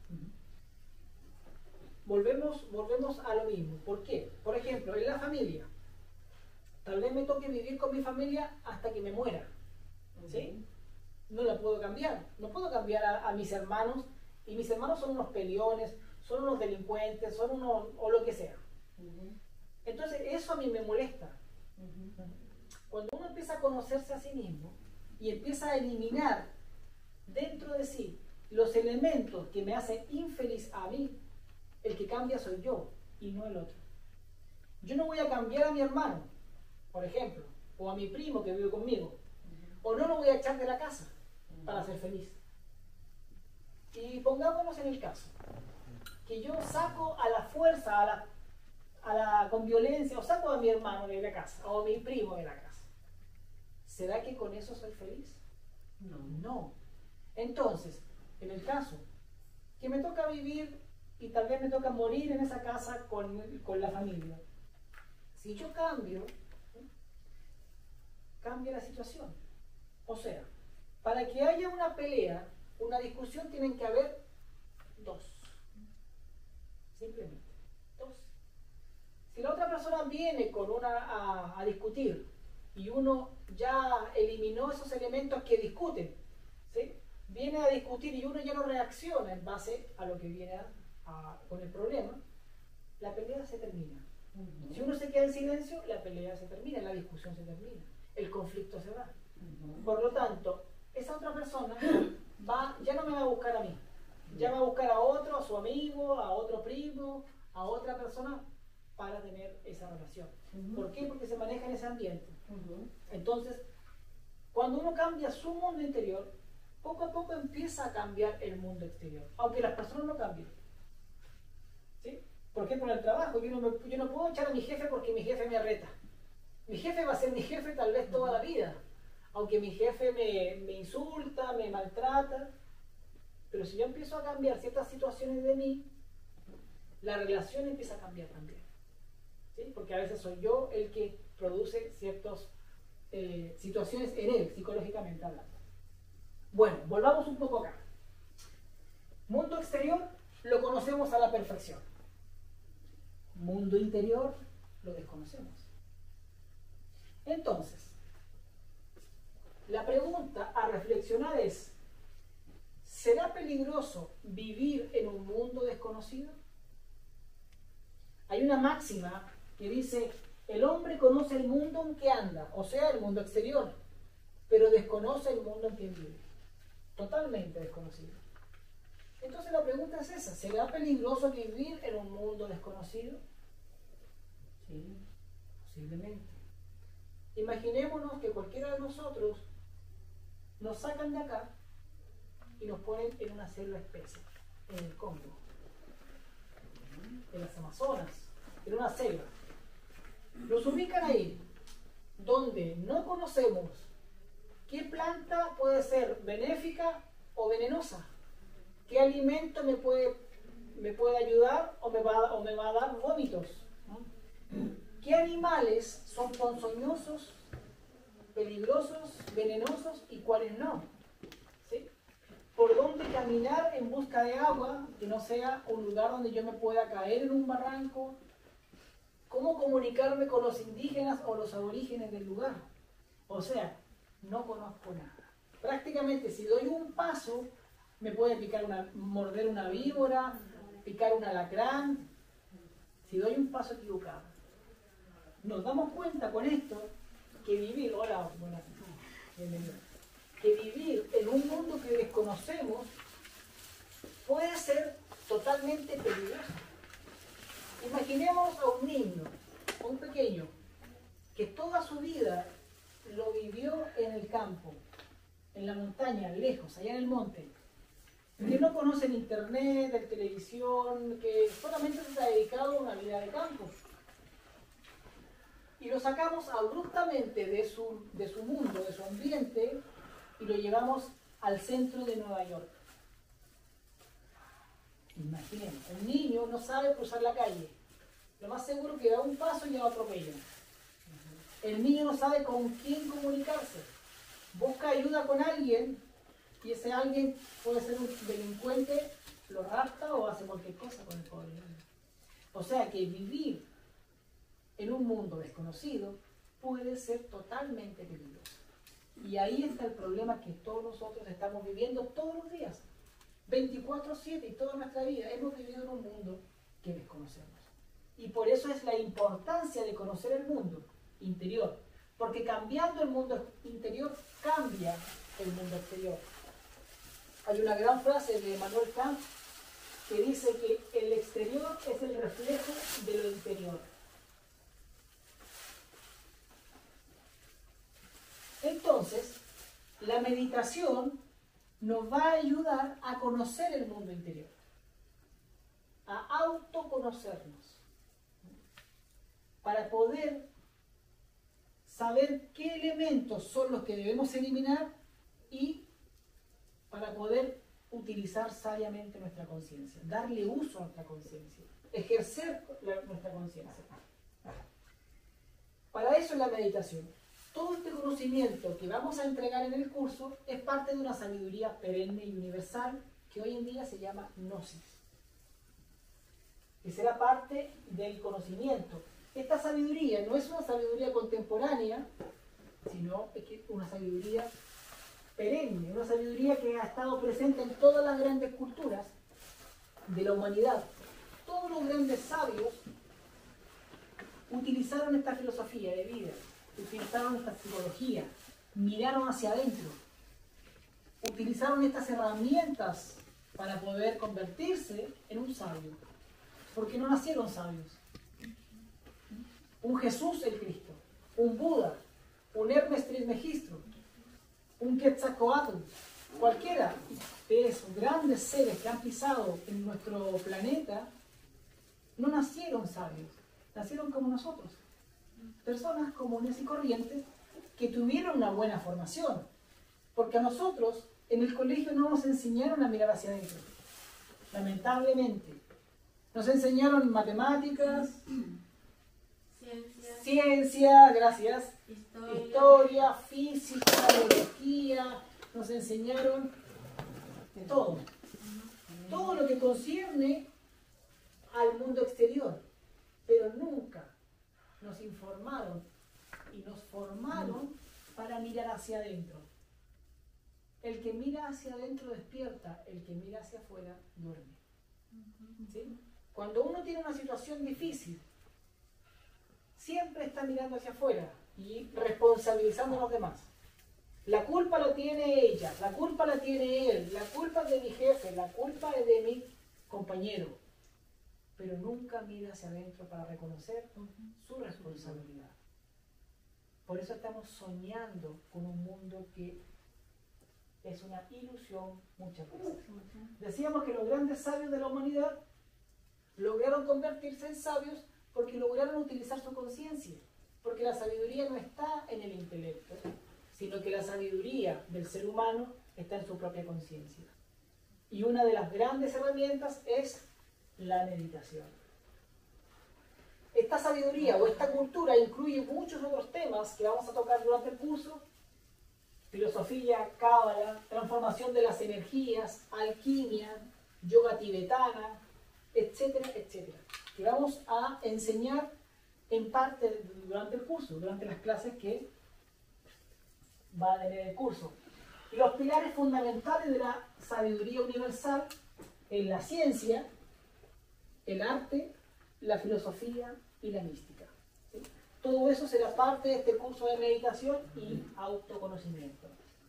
[SPEAKER 1] Volvemos a lo mismo. ¿Por qué? Por ejemplo, en la familia. Tal vez me toque vivir con mi familia hasta que me muera. ¿Sí? No la puedo cambiar. No puedo cambiar a mis hermanos. Y mis hermanos son unos peleones, son unos delincuentes, son unos... o lo que sea. Entonces, eso a mí me molesta. Cuando uno empieza a conocerse a sí mismo y empieza a eliminar dentro de sí los elementos que me hacen infeliz a mí, el que cambia soy yo y no el otro. Yo no voy a cambiar a mi hermano, por ejemplo, o a mi primo que vive conmigo, o no lo voy a echar de la casa para ser feliz. Y pongámonos en el caso que yo saco a la fuerza, con violencia, o saco a mi hermano de la casa, o a mi primo de la casa. ¿Será que con eso soy feliz? No. Entonces, en el caso que me toca vivir y tal vez me toca morir en esa casa con la familia, si yo cambio, cambia la situación. O sea, para que haya una pelea, una discusión, tienen que haber dos. Simplemente dos. Si la otra persona viene a discutir y uno ya eliminó esos elementos que discuten, ¿sí? Viene a discutir y uno ya no reacciona en base a lo que viene con el problema, la pelea se termina. Si uno se queda en silencio, la pelea se termina, la discusión se termina, el conflicto se va. Por lo tanto, esa otra persona ya no me va a buscar a mí, ya va a buscar a otro, a su amigo, a otro primo, a otra persona para tener esa relación. ¿Por qué? Porque se maneja en ese ambiente. Entonces, cuando uno cambia su mundo interior, poco a poco empieza a cambiar el mundo exterior, aunque las personas no cambien. ¿Sí? Por ejemplo, en el trabajo, yo no puedo echar a mi jefe porque mi jefe me reta. Mi jefe va a ser mi jefe tal vez toda la vida, aunque mi jefe me insulta, me maltrata. Pero si yo empiezo a cambiar ciertas situaciones de mí, la relación empieza a cambiar también. ¿Sí? Porque a veces soy yo el que produce ciertas situaciones en él, psicológicamente hablando. Bueno, volvamos un poco acá. Mundo exterior lo conocemos a la perfección. Mundo interior lo desconocemos. Entonces, la pregunta a reflexionar es: ¿será peligroso vivir en un mundo desconocido? Hay una máxima que dice: el hombre conoce el mundo en que anda, o sea, el mundo exterior, pero desconoce el mundo en que vive. Totalmente desconocido. Entonces la pregunta es esa: ¿será peligroso vivir en un mundo desconocido? Sí, posiblemente. Imaginémonos que cualquiera de nosotros nos sacan de acá y nos ponen en una selva espesa, en el Congo, en las Amazonas, en una selva. Nos ubican ahí, donde no conocemos qué planta puede ser benéfica o venenosa, qué alimento me puede ayudar o me va a dar vómitos, qué animales son ponzoñosos, peligrosos, venenosos y cuáles no. ¿Sí? Por dónde caminar en busca de agua, que no sea un lugar donde yo me pueda caer en un barranco. ¿cómo comunicarme con los indígenas o los aborígenes del lugar? O sea, no conozco nada. Prácticamente si doy un paso, me puede morder una víbora, picar un alacrán, si doy un paso equivocado. Nos damos cuenta con esto que vivir, hola, buenas, bienvenido, que vivir en un mundo que desconocemos puede ser totalmente peligroso. Imaginemos a un niño, a un pequeño, que toda su vida lo vivió en el campo, en la montaña, lejos, allá en el monte, que no conoce el internet, la televisión, que solamente se ha dedicado a una vida de campo. Y lo sacamos abruptamente de su mundo, de su ambiente, y lo llevamos al centro de Nueva York. Imaginen, un niño no sabe cruzar la calle. Lo más seguro que da un paso y ya lo atropella. El niño no sabe con quién comunicarse. Busca ayuda con alguien y ese alguien puede ser un delincuente, lo rapta o hace cualquier cosa con el pobre niño. O sea que vivir en un mundo desconocido puede ser totalmente peligroso. Y ahí está el problema que todos nosotros estamos viviendo todos los días. 24/7 y toda nuestra vida hemos vivido en un mundo que desconocemos. Y por eso es la importancia de conocer el mundo interior. Porque cambiando el mundo interior, cambia el mundo exterior. Hay una gran frase de Immanuel Kant que dice que el exterior es el reflejo de lo interior. Entonces, la meditación nos va a ayudar a conocer el mundo interior, a autoconocernos, para poder saber qué elementos son los que debemos eliminar y para poder utilizar sabiamente nuestra conciencia, darle uso a nuestra conciencia, ejercer nuestra conciencia. Para eso es la meditación. Todo este conocimiento que vamos a entregar en el curso es parte de una sabiduría perenne y universal que hoy en día se llama gnosis, que será parte del conocimiento. Esta sabiduría no es una sabiduría contemporánea, sino una sabiduría perenne, una sabiduría que ha estado presente en todas las grandes culturas de la humanidad. Todos los grandes sabios utilizaron esta filosofía de vida, utilizaron esta psicología, miraron hacia adentro, utilizaron estas herramientas para poder convertirse en un sabio, porque no nacieron sabios. Un Jesús el Cristo, un Buda, un Hermes Trismegisto, un Quetzalcóatl, cualquiera de esos grandes seres que han pisado en nuestro planeta, no nacieron sabios, nacieron como nosotros. Personas comunes y corrientes que tuvieron una buena formación, porque a nosotros en el colegio no nos enseñaron a mirar hacia adentro, lamentablemente. Nos enseñaron matemáticas, ciencia, gracias, historia, física, biología, nos enseñaron de todo, todo lo que concierne al mundo exterior, pero nunca nos informaron y nos formaron para mirar hacia adentro. El que mira hacia adentro despierta, el que mira hacia afuera duerme. ¿Sí? Cuando uno tiene una situación difícil, siempre está mirando hacia afuera y responsabilizando a los demás. La culpa la tiene ella, la culpa la tiene él, la culpa es de mi jefe, la culpa es de mi compañero. Pero nunca mira hacia adentro para reconocer su responsabilidad. Por eso estamos soñando con un mundo que es una ilusión muchas veces. Decíamos que los grandes sabios de la humanidad lograron convertirse en sabios porque lograron utilizar su conciencia. Porque la sabiduría no está en el intelecto, sino que la sabiduría del ser humano está en su propia conciencia. Y una de las grandes herramientas es la meditación. Esta sabiduría o esta cultura incluye muchos otros temas que vamos a tocar durante el curso: filosofía, cábala, transformación de las energías, alquimia, yoga tibetana, etcétera, etcétera, que vamos a enseñar en parte durante el curso, durante las clases que va a tener el curso. Los pilares fundamentales de la sabiduría universal en la ciencia, el arte, la filosofía y la mística. ¿Sí? Todo eso será parte de este curso de meditación y autoconocimiento.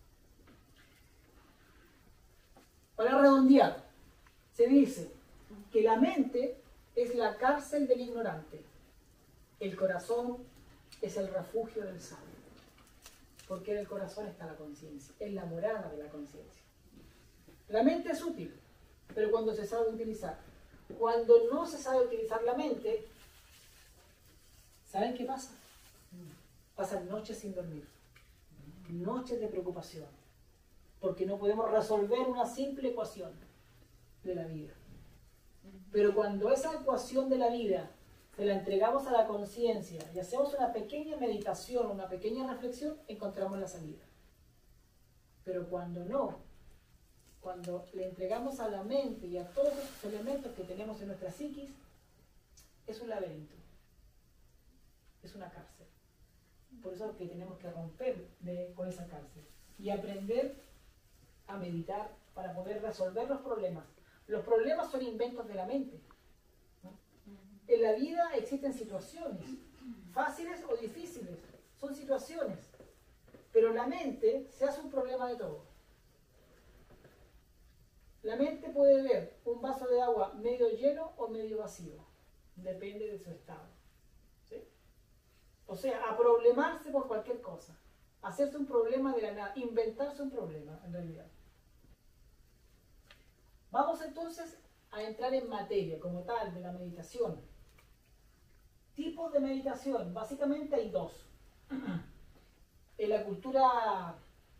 [SPEAKER 1] Para redondear, se dice que la mente es la cárcel del ignorante, el corazón es el refugio del sabio, porque en el corazón está la conciencia, es la morada de la conciencia. La mente es útil, pero cuando se sabe utilizar. Cuando no se sabe utilizar la mente, ¿saben qué pasa? Pasan noches sin dormir, noches de preocupación, porque no podemos resolver una simple ecuación de la vida. Pero cuando esa ecuación de la vida se la entregamos a la conciencia y hacemos una pequeña meditación, una pequeña reflexión, encontramos la salida. Pero cuando no, cuando le entregamos a la mente y a todos esos elementos que tenemos en nuestra psiquis, es un laberinto, es una cárcel. Por eso es que tenemos que romper con esa cárcel y aprender a meditar para poder resolver los problemas. Los problemas son inventos de la mente. En la vida existen situaciones, fáciles o difíciles, son situaciones, pero la mente se hace un problema de todo. La mente puede ver un vaso de agua medio lleno o medio vacío, depende de su estado. ¿Sí? O sea, a problemarse por cualquier cosa, hacerse un problema de la nada, inventarse un problema en realidad. Vamos entonces a entrar en materia como tal de la meditación. Tipos de meditación, básicamente hay dos. En la cultura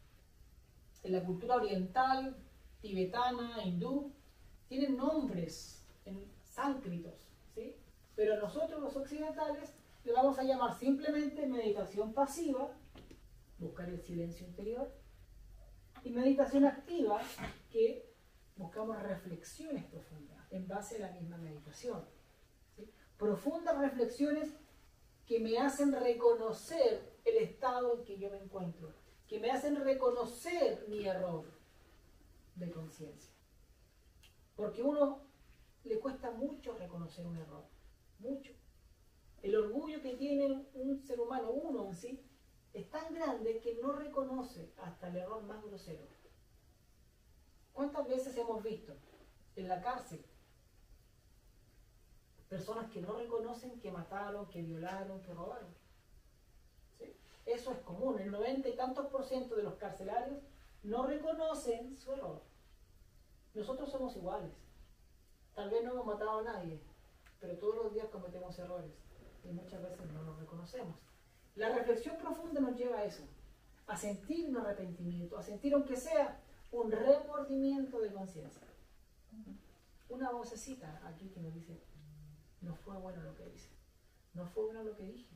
[SPEAKER 1] oriental, tibetana, hindú, tienen nombres en sánscritos, ¿sí? Pero nosotros los occidentales le vamos a llamar simplemente meditación pasiva, buscar el silencio interior, y meditación activa, que buscamos reflexiones profundas en base a la misma meditación. ¿Sí? Profundas reflexiones que me hacen reconocer el estado en que yo me encuentro, que me hacen reconocer mi error de conciencia. Porque a uno le cuesta mucho reconocer un error, mucho. El orgullo que tiene un ser humano, uno en sí, es tan grande que no reconoce hasta el error más grosero. ¿Cuántas veces hemos visto en la cárcel personas que no reconocen que mataron, que violaron, que robaron? ¿Sí? Eso es común. El 90 y tantos % de los carcelarios no reconocen su error. Nosotros somos iguales. Tal vez no hemos matado a nadie, pero todos los días cometemos errores y muchas veces no nos reconocemos. La reflexión profunda nos lleva a eso, a sentir un arrepentimiento, a sentir aunque sea un remordimiento de conciencia. Una vocecita aquí que nos dice, no fue bueno lo que hice, no fue bueno lo que dije,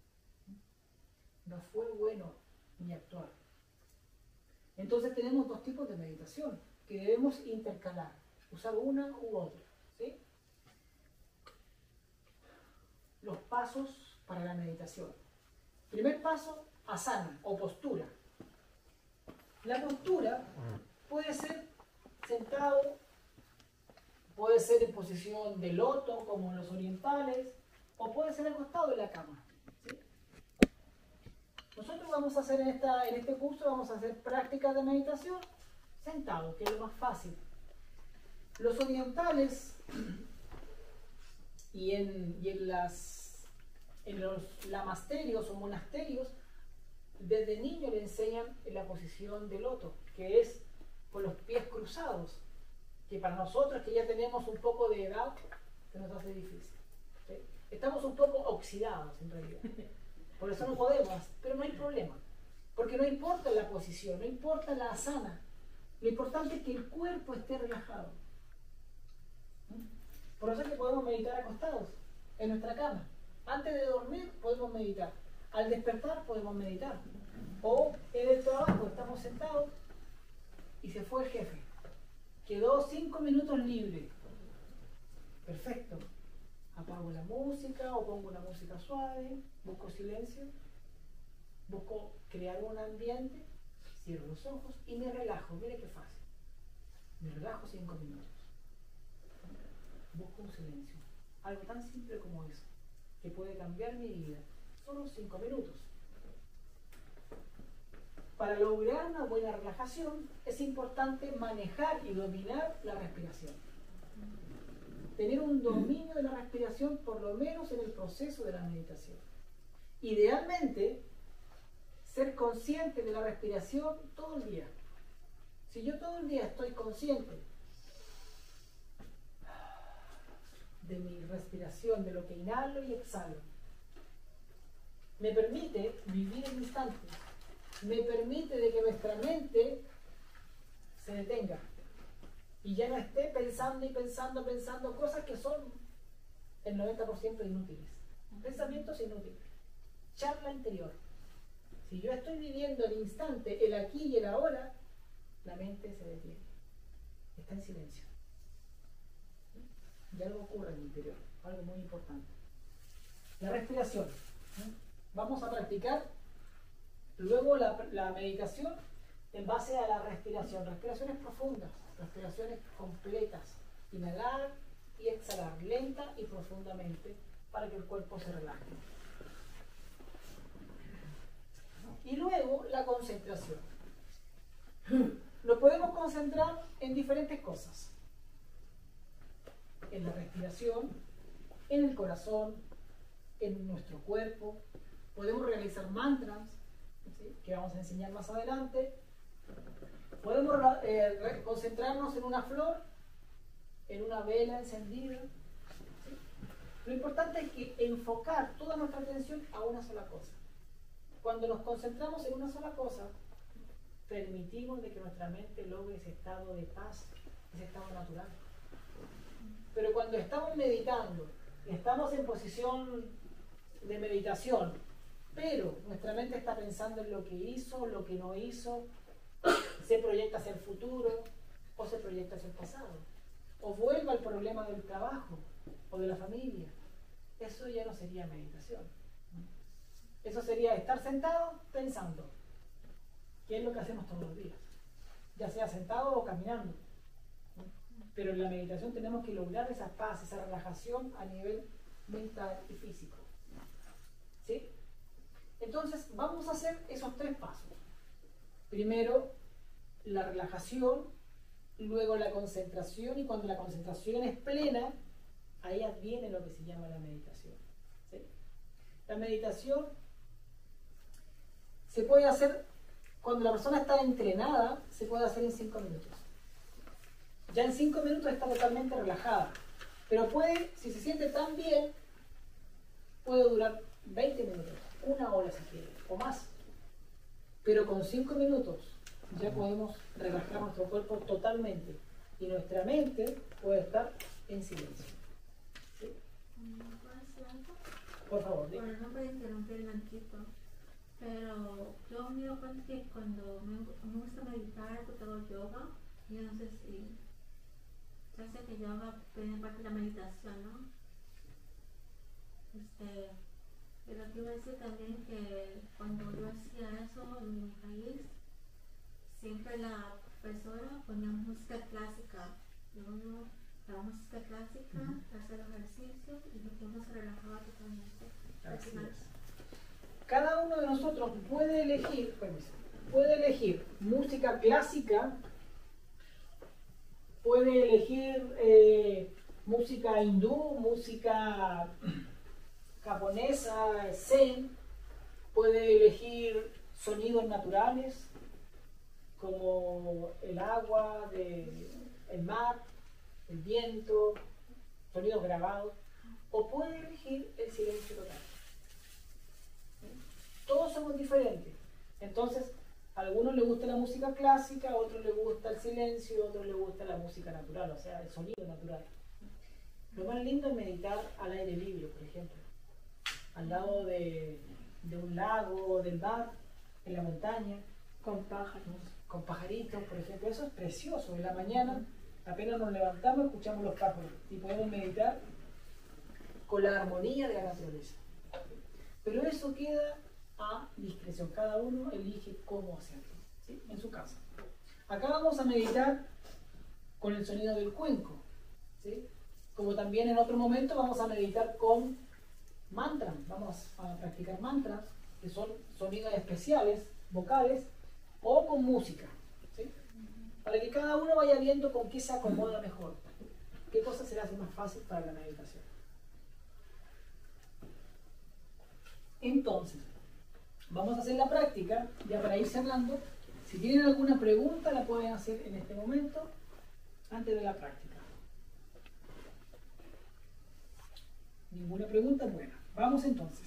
[SPEAKER 1] no fue bueno mi actuar. Entonces tenemos dos tipos de meditación que debemos intercalar, usar una u otra. ¿Sí? Los pasos para la meditación. Primer paso, asana o postura. La postura puede ser sentado, puede ser en posición de loto como en los orientales, o puede ser acostado en la cama. ¿Sí? Nosotros vamos a hacer en este curso, vamos a hacer prácticas de meditación sentado, que es lo más fácil. Los orientales y en los lamasterios o monasterios, desde niño le enseñan la posición de loto, que es con los pies cruzados, que para nosotros que ya tenemos un poco de edad, se nos hace difícil. ¿Sí? Estamos un poco oxidados en realidad, por eso no podemos, pero no hay problema, porque no importa la posición, no importa la asana, lo importante es que el cuerpo esté relajado. Por eso es que podemos meditar acostados en nuestra cama. Antes de dormir podemos meditar. Al despertar podemos meditar. O en el trabajo estamos sentados y se fue el jefe. Quedó 5 minutos libre. Perfecto. Apago la música o pongo una música suave, busco silencio, busco crear un ambiente, cierro los ojos y me relajo. Mire qué fácil. Me relajo 5 minutos. Busco un silencio. Algo tan simple como eso, que puede cambiar mi vida. Solo 5 minutos. Para lograr una buena relajación es importante manejar y dominar la respiración. Tener un dominio de la respiración por lo menos en el proceso de la meditación. Idealmente, ser consciente de la respiración todo el día. Si yo todo el día estoy consciente de mi respiración, de lo que inhalo y exhalo, me permite vivir el instante, me permite de que nuestra mente se detenga y ya no esté pensando y pensando cosas que son el 90% inútiles, pensamientos inútiles, charla interior. Si yo estoy viviendo el instante, el aquí y el ahora, la mente se detiene, está en silencio. Y algo ocurre en el interior, algo muy importante. La respiración. Vamos a practicar luego la meditación en base a la respiración. Respiraciones profundas, respiraciones completas. Inhalar y exhalar, lenta y profundamente, para que el cuerpo se relaje. Y luego la concentración. Lo podemos concentrar en diferentes cosas. En la respiración, en el corazón, en nuestro cuerpo. Podemos realizar mantras, ¿sí?, que vamos a enseñar más adelante. Podemos concentrarnos en una flor, en una vela encendida. ¿Sí? Lo importante es que enfocar toda nuestra atención a una sola cosa. Cuando nos concentramos en una sola cosa, permitimos de que nuestra mente logre ese estado de paz, ese estado natural. Pero cuando estamos meditando, estamos en posición de meditación, pero nuestra mente está pensando en lo que hizo, lo que no hizo, se proyecta hacia el futuro o se proyecta hacia el pasado, o vuelve al problema del trabajo o de la familia, eso ya no sería meditación. Eso sería estar sentado pensando, que es lo que hacemos todos los días, ya sea sentado o caminando. Pero en la meditación tenemos que lograr esa paz, esa relajación a nivel mental y físico. ¿Sí? Entonces vamos a hacer esos 3 pasos. Primero la relajación, luego la concentración, y cuando la concentración es plena, ahí adviene lo que se llama la meditación. ¿Sí? La meditación se puede hacer, cuando la persona está entrenada, se puede hacer en 5 minutos. Ya en 5 minutos está totalmente relajada. Pero puede, si se siente tan bien, puede durar 20 minutos, 1 hora si quiere, o más. Pero con 5 minutos ya podemos relajar nuestro cuerpo totalmente. Y nuestra mente puede estar en silencio. ¿Sí?
[SPEAKER 2] ¿Puedo decir algo?
[SPEAKER 1] Por favor,
[SPEAKER 2] Bueno, no voy a interrumpir tantito, pero yo me doy cuenta que cuando me gusta meditar, porque hago yoga, yo no sé si ya sé que yoga viene parte de la meditación, ¿no? Pero quiero decir también que cuando yo hacía eso en mi país, siempre la profesora ponía música clásica. La música clásica, hacer ejercicio y uno se relajaba totalmente.
[SPEAKER 1] Así es. Cada uno de nosotros puede elegir música clásica, puede elegir música hindú, música japonesa, zen, puede elegir sonidos naturales como el agua, el mar, el viento, sonidos grabados, o puede elegir el silencio total. Todos somos diferentes. Entonces, a algunos les gusta la música clásica, a otros les gusta el silencio, a otros les gusta la música natural, o sea, el sonido natural. Lo más lindo es meditar al aire libre, por ejemplo, al lado de un lago, del mar, en la montaña, con pajaritos, por ejemplo. Eso es precioso. En la mañana, apenas nos levantamos, escuchamos los pájaros y podemos meditar con la armonía de la naturaleza. Pero eso queda a discreción, cada uno elige cómo hacerlo, ¿sí? En su casa. Acá vamos a meditar con el sonido del cuenco, ¿sí? Como también en otro momento vamos a meditar con mantras, vamos a practicar mantras, que son sonidos especiales, vocales, o con música, ¿sí? Para que cada uno vaya viendo con qué se acomoda mejor, qué cosa se le hace más fácil para la meditación. Entonces, vamos a hacer la práctica, ya para ir cerrando. Si tienen alguna pregunta, la pueden hacer en este momento, antes de la práctica. ¿Ninguna pregunta? Bueno, vamos entonces.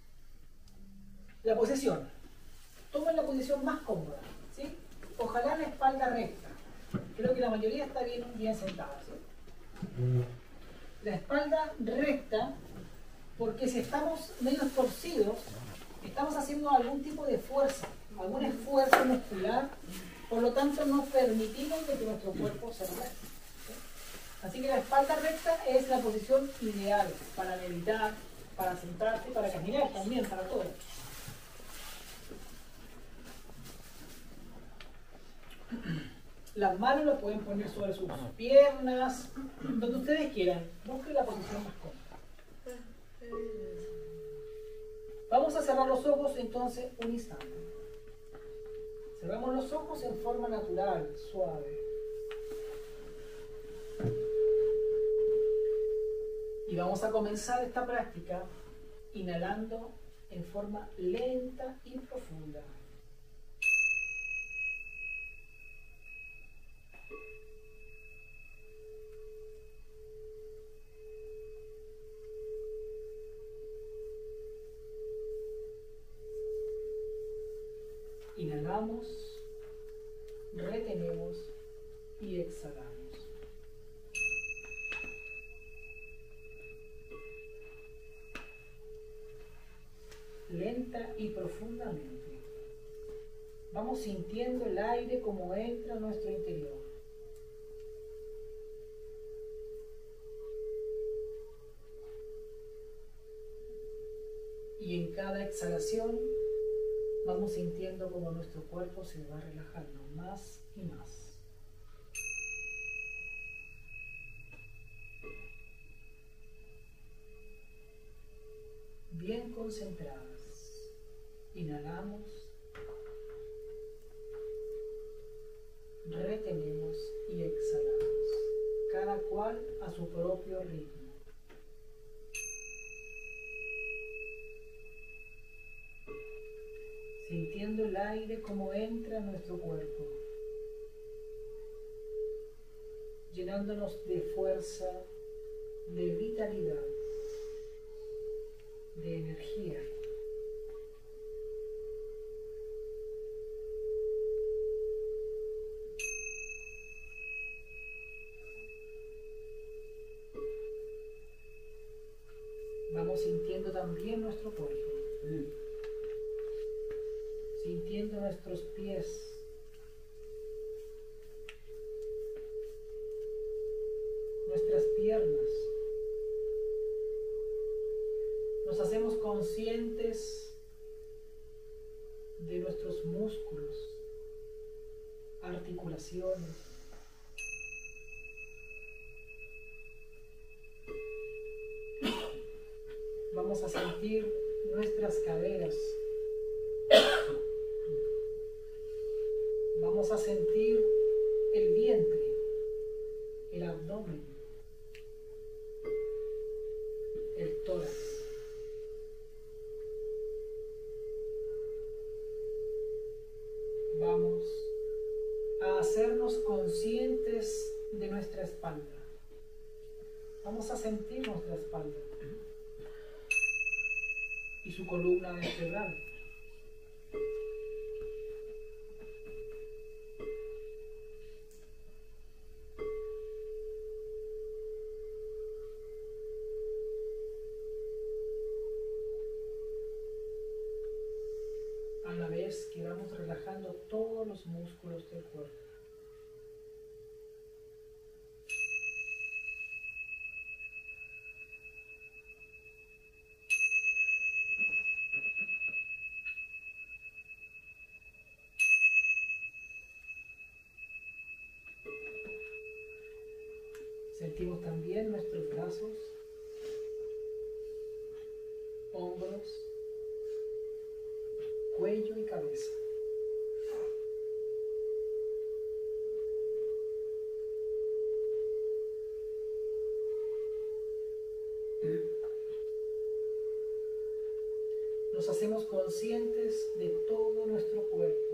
[SPEAKER 1] La posición. Tomen la posición más cómoda, ¿sí? Ojalá la espalda recta. Creo que la mayoría está bien sentada, ¿sí? La espalda recta, porque si estamos medio torcidos, estamos haciendo algún tipo de fuerza, algún esfuerzo muscular, por lo tanto no permitimos que nuestro cuerpo se relaje, ¿sí? Así que la espalda recta es la posición ideal para meditar, para sentarse, para caminar también, para todo. Las manos las pueden poner sobre sus piernas, donde ustedes quieran. Busquen la posición más cómoda. Vamos a cerrar los ojos entonces un instante. Cerramos los ojos en forma natural, suave. Y vamos a comenzar esta práctica inhalando en forma lenta y profunda. Inhalamos, retenemos y exhalamos. Lenta y profundamente. Vamos sintiendo el aire como entra a nuestro interior. Y en cada exhalación vamos sintiendo como nuestro cuerpo se va relajando más y más. Bien concentradas. Inhalamos, retenemos y exhalamos, cada cual a su propio ritmo. Sintiendo el aire como entra en nuestro cuerpo, llenándonos de fuerza, de vitalidad, de energía. Vamos sintiendo también nuestro cuerpo. Sintiendo nuestros pies, nuestras piernas. Nos hacemos conscientes de nuestros músculos, articulaciones. Vamos a sentir nuestras caderas. Vamos a sentir el vientre, el abdomen, el tórax. Vamos a hacernos conscientes de nuestra espalda. Vamos a sentir nuestra espalda y su columna vertebral. A la vez que vamos relajando todos los músculos del cuerpo. Sentimos también nuestros brazos, hombros, cuello y cabeza. Nos hacemos conscientes de todo nuestro cuerpo.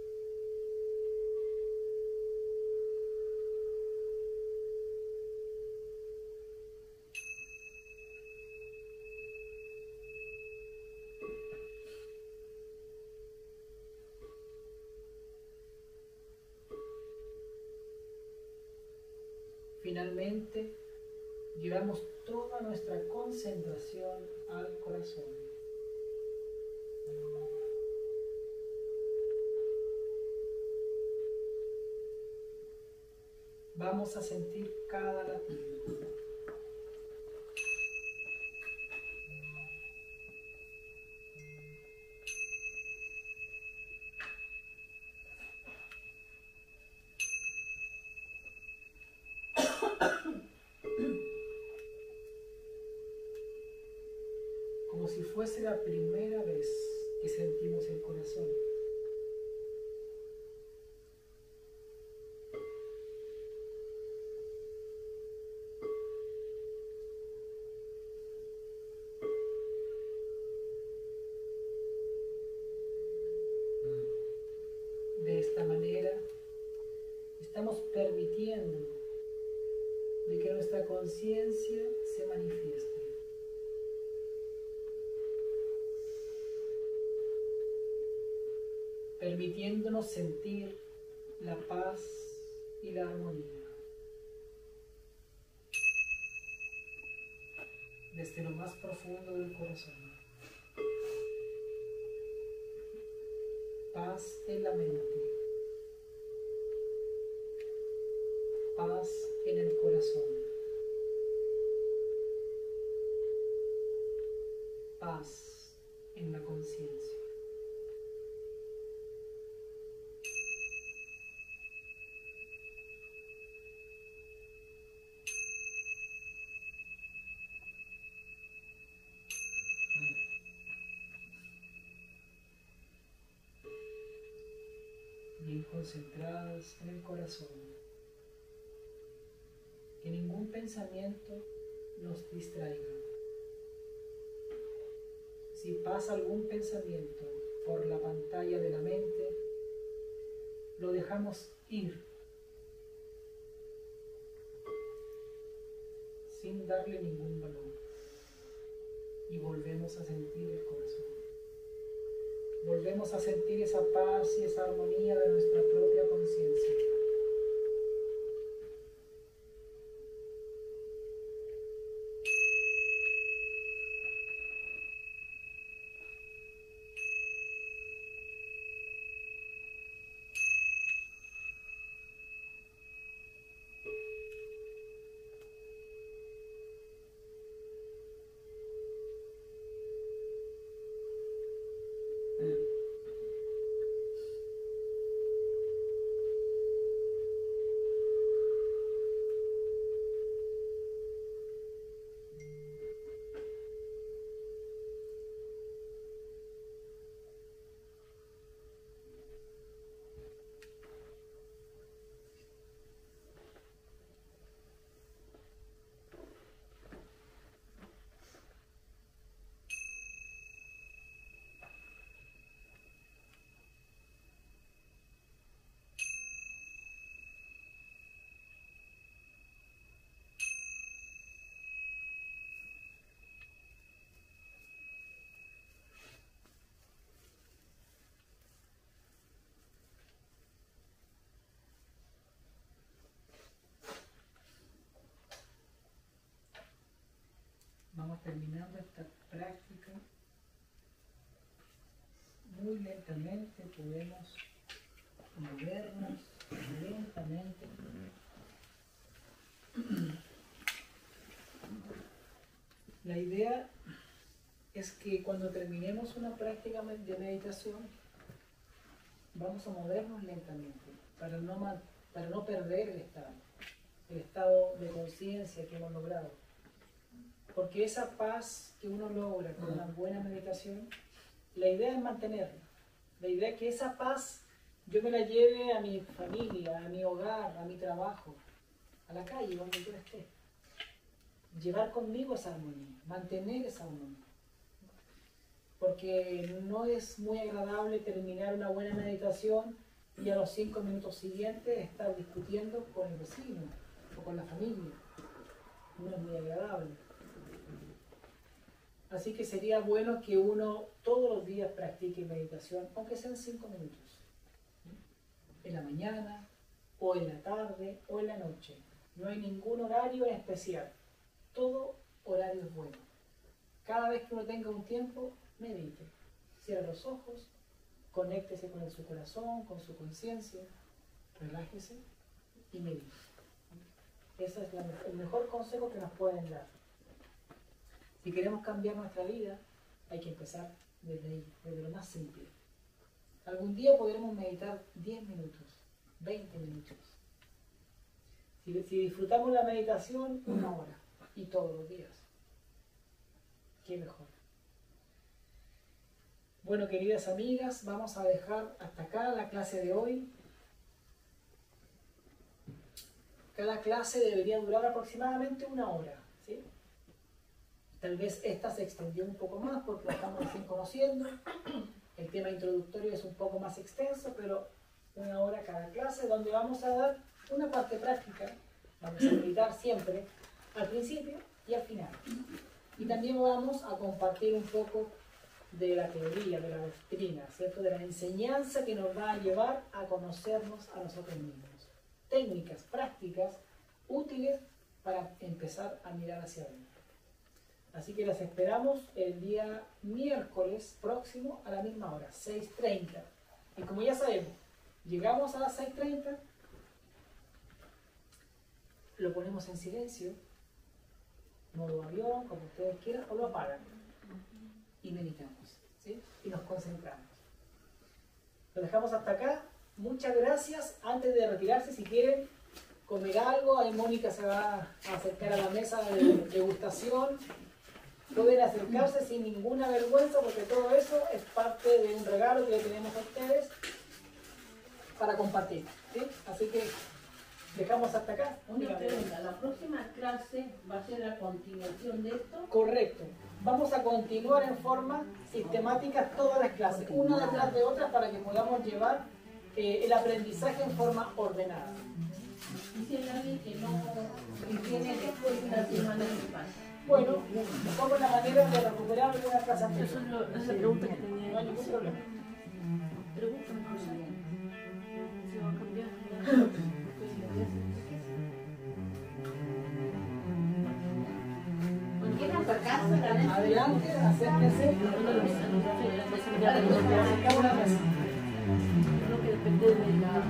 [SPEAKER 1] Finalmente, llevamos toda nuestra concentración al corazón. Vamos a sentir cada latido. Como si fuese la primera vez que sentimos el corazón. De esta manera, estamos permitiendo de que nuestra conciencia se manifieste. Permitiéndonos sentir la paz y la armonía. Desde lo más profundo del corazón. Paz en la mente. Paz en el corazón. Paz en la conciencia. Bien concentradas en el corazón. Que ningún pensamiento nos distraiga. Si pasa algún pensamiento por la pantalla de la mente, lo dejamos ir, sin darle ningún valor, y volvemos a sentir el corazón. Volvemos a sentir esa paz y esa armonía de nuestra propia conciencia. Vamos terminando esta práctica. Muy lentamente podemos movernos lentamente. La idea es que cuando terminemos una práctica de meditación, vamos a movernos lentamente para no perder el estado estado de conciencia que hemos logrado. Porque esa paz que uno logra con una buena meditación, la idea es mantenerla. La idea es que esa paz yo me la lleve a mi familia, a mi hogar, a mi trabajo, a la calle, donde yo esté. Llevar conmigo esa armonía, mantener esa armonía. Porque no es muy agradable terminar una buena meditación y a los 5 minutos siguientes estar discutiendo con el vecino o con la familia. No es muy agradable. Así que sería bueno que uno todos los días practique meditación, aunque sean 5 minutos. En la mañana, o en la tarde, o en la noche. No hay ningún horario en especial. Todo horario es bueno. Cada vez que uno tenga un tiempo, medite. Cierre los ojos, conéctese con su corazón, con su conciencia, relájese y medite. Ese es el mejor consejo que nos pueden dar. Si queremos cambiar nuestra vida, hay que empezar desde ahí, desde lo más simple. Algún día podremos meditar 10 minutos, 20 minutos. Si disfrutamos la meditación, 1 hora, y todos los días. Qué mejor. Bueno, queridas amigas, vamos a dejar hasta acá la clase de hoy. Cada clase debería durar aproximadamente 1 hora, ¿sí? Tal vez esta se extendió un poco más porque la estamos recién conociendo. El tema introductorio es un poco más extenso, pero 1 hora cada clase, donde vamos a dar una parte práctica. Vamos a meditar siempre al principio y al final. Y también vamos a compartir un poco de la teoría, de la doctrina, ¿cierto? De la enseñanza que nos va a llevar a conocernos a nosotros mismos. Técnicas, prácticas útiles para empezar a mirar hacia adentro. Así que las esperamos el día miércoles próximo a la misma hora, 6:30. Y como ya sabemos, llegamos a las 6:30, lo ponemos en silencio, modo avión, como ustedes quieran, o lo apagan. Y meditamos, ¿sí? Y nos concentramos. Lo dejamos hasta acá. Muchas gracias. Antes de retirarse, si quieren comer algo, ahí Mónica se va a acercar a la mesa de degustación. Pueden acercarse sin ninguna vergüenza, porque todo eso es parte de un regalo que le tenemos a ustedes para compartir, ¿sí? Así que dejamos hasta acá.
[SPEAKER 2] Una pregunta, ¿la próxima clase va a ser la continuación de esto?
[SPEAKER 1] Correcto. Vamos a continuar en forma sistemática todas las clases, una detrás de otra, para que podamos llevar el aprendizaje en forma ordenada.
[SPEAKER 2] Y si hay alguien que no tiene después de una semana de paz.
[SPEAKER 1] Bueno, buscamos la manera de recuperar alguna clase anterior.
[SPEAKER 3] Esa es la pregunta que tenía.
[SPEAKER 1] No hay ningún problema.
[SPEAKER 3] Pregúntame cosas. ¿Se va a cambiar?
[SPEAKER 2] ¿Quieren acercarse?
[SPEAKER 1] Adelante, acérquense. Acercamos una mesa.
[SPEAKER 3] Creo que depende de la...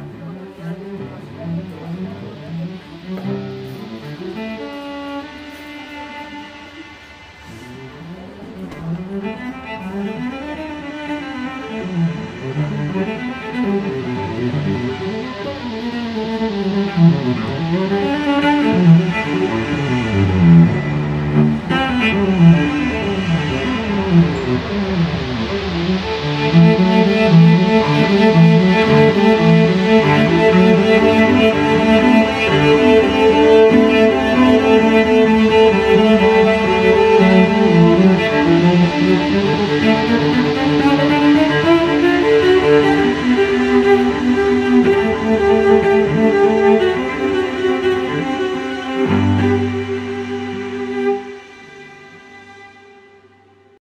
[SPEAKER 4] Thank you.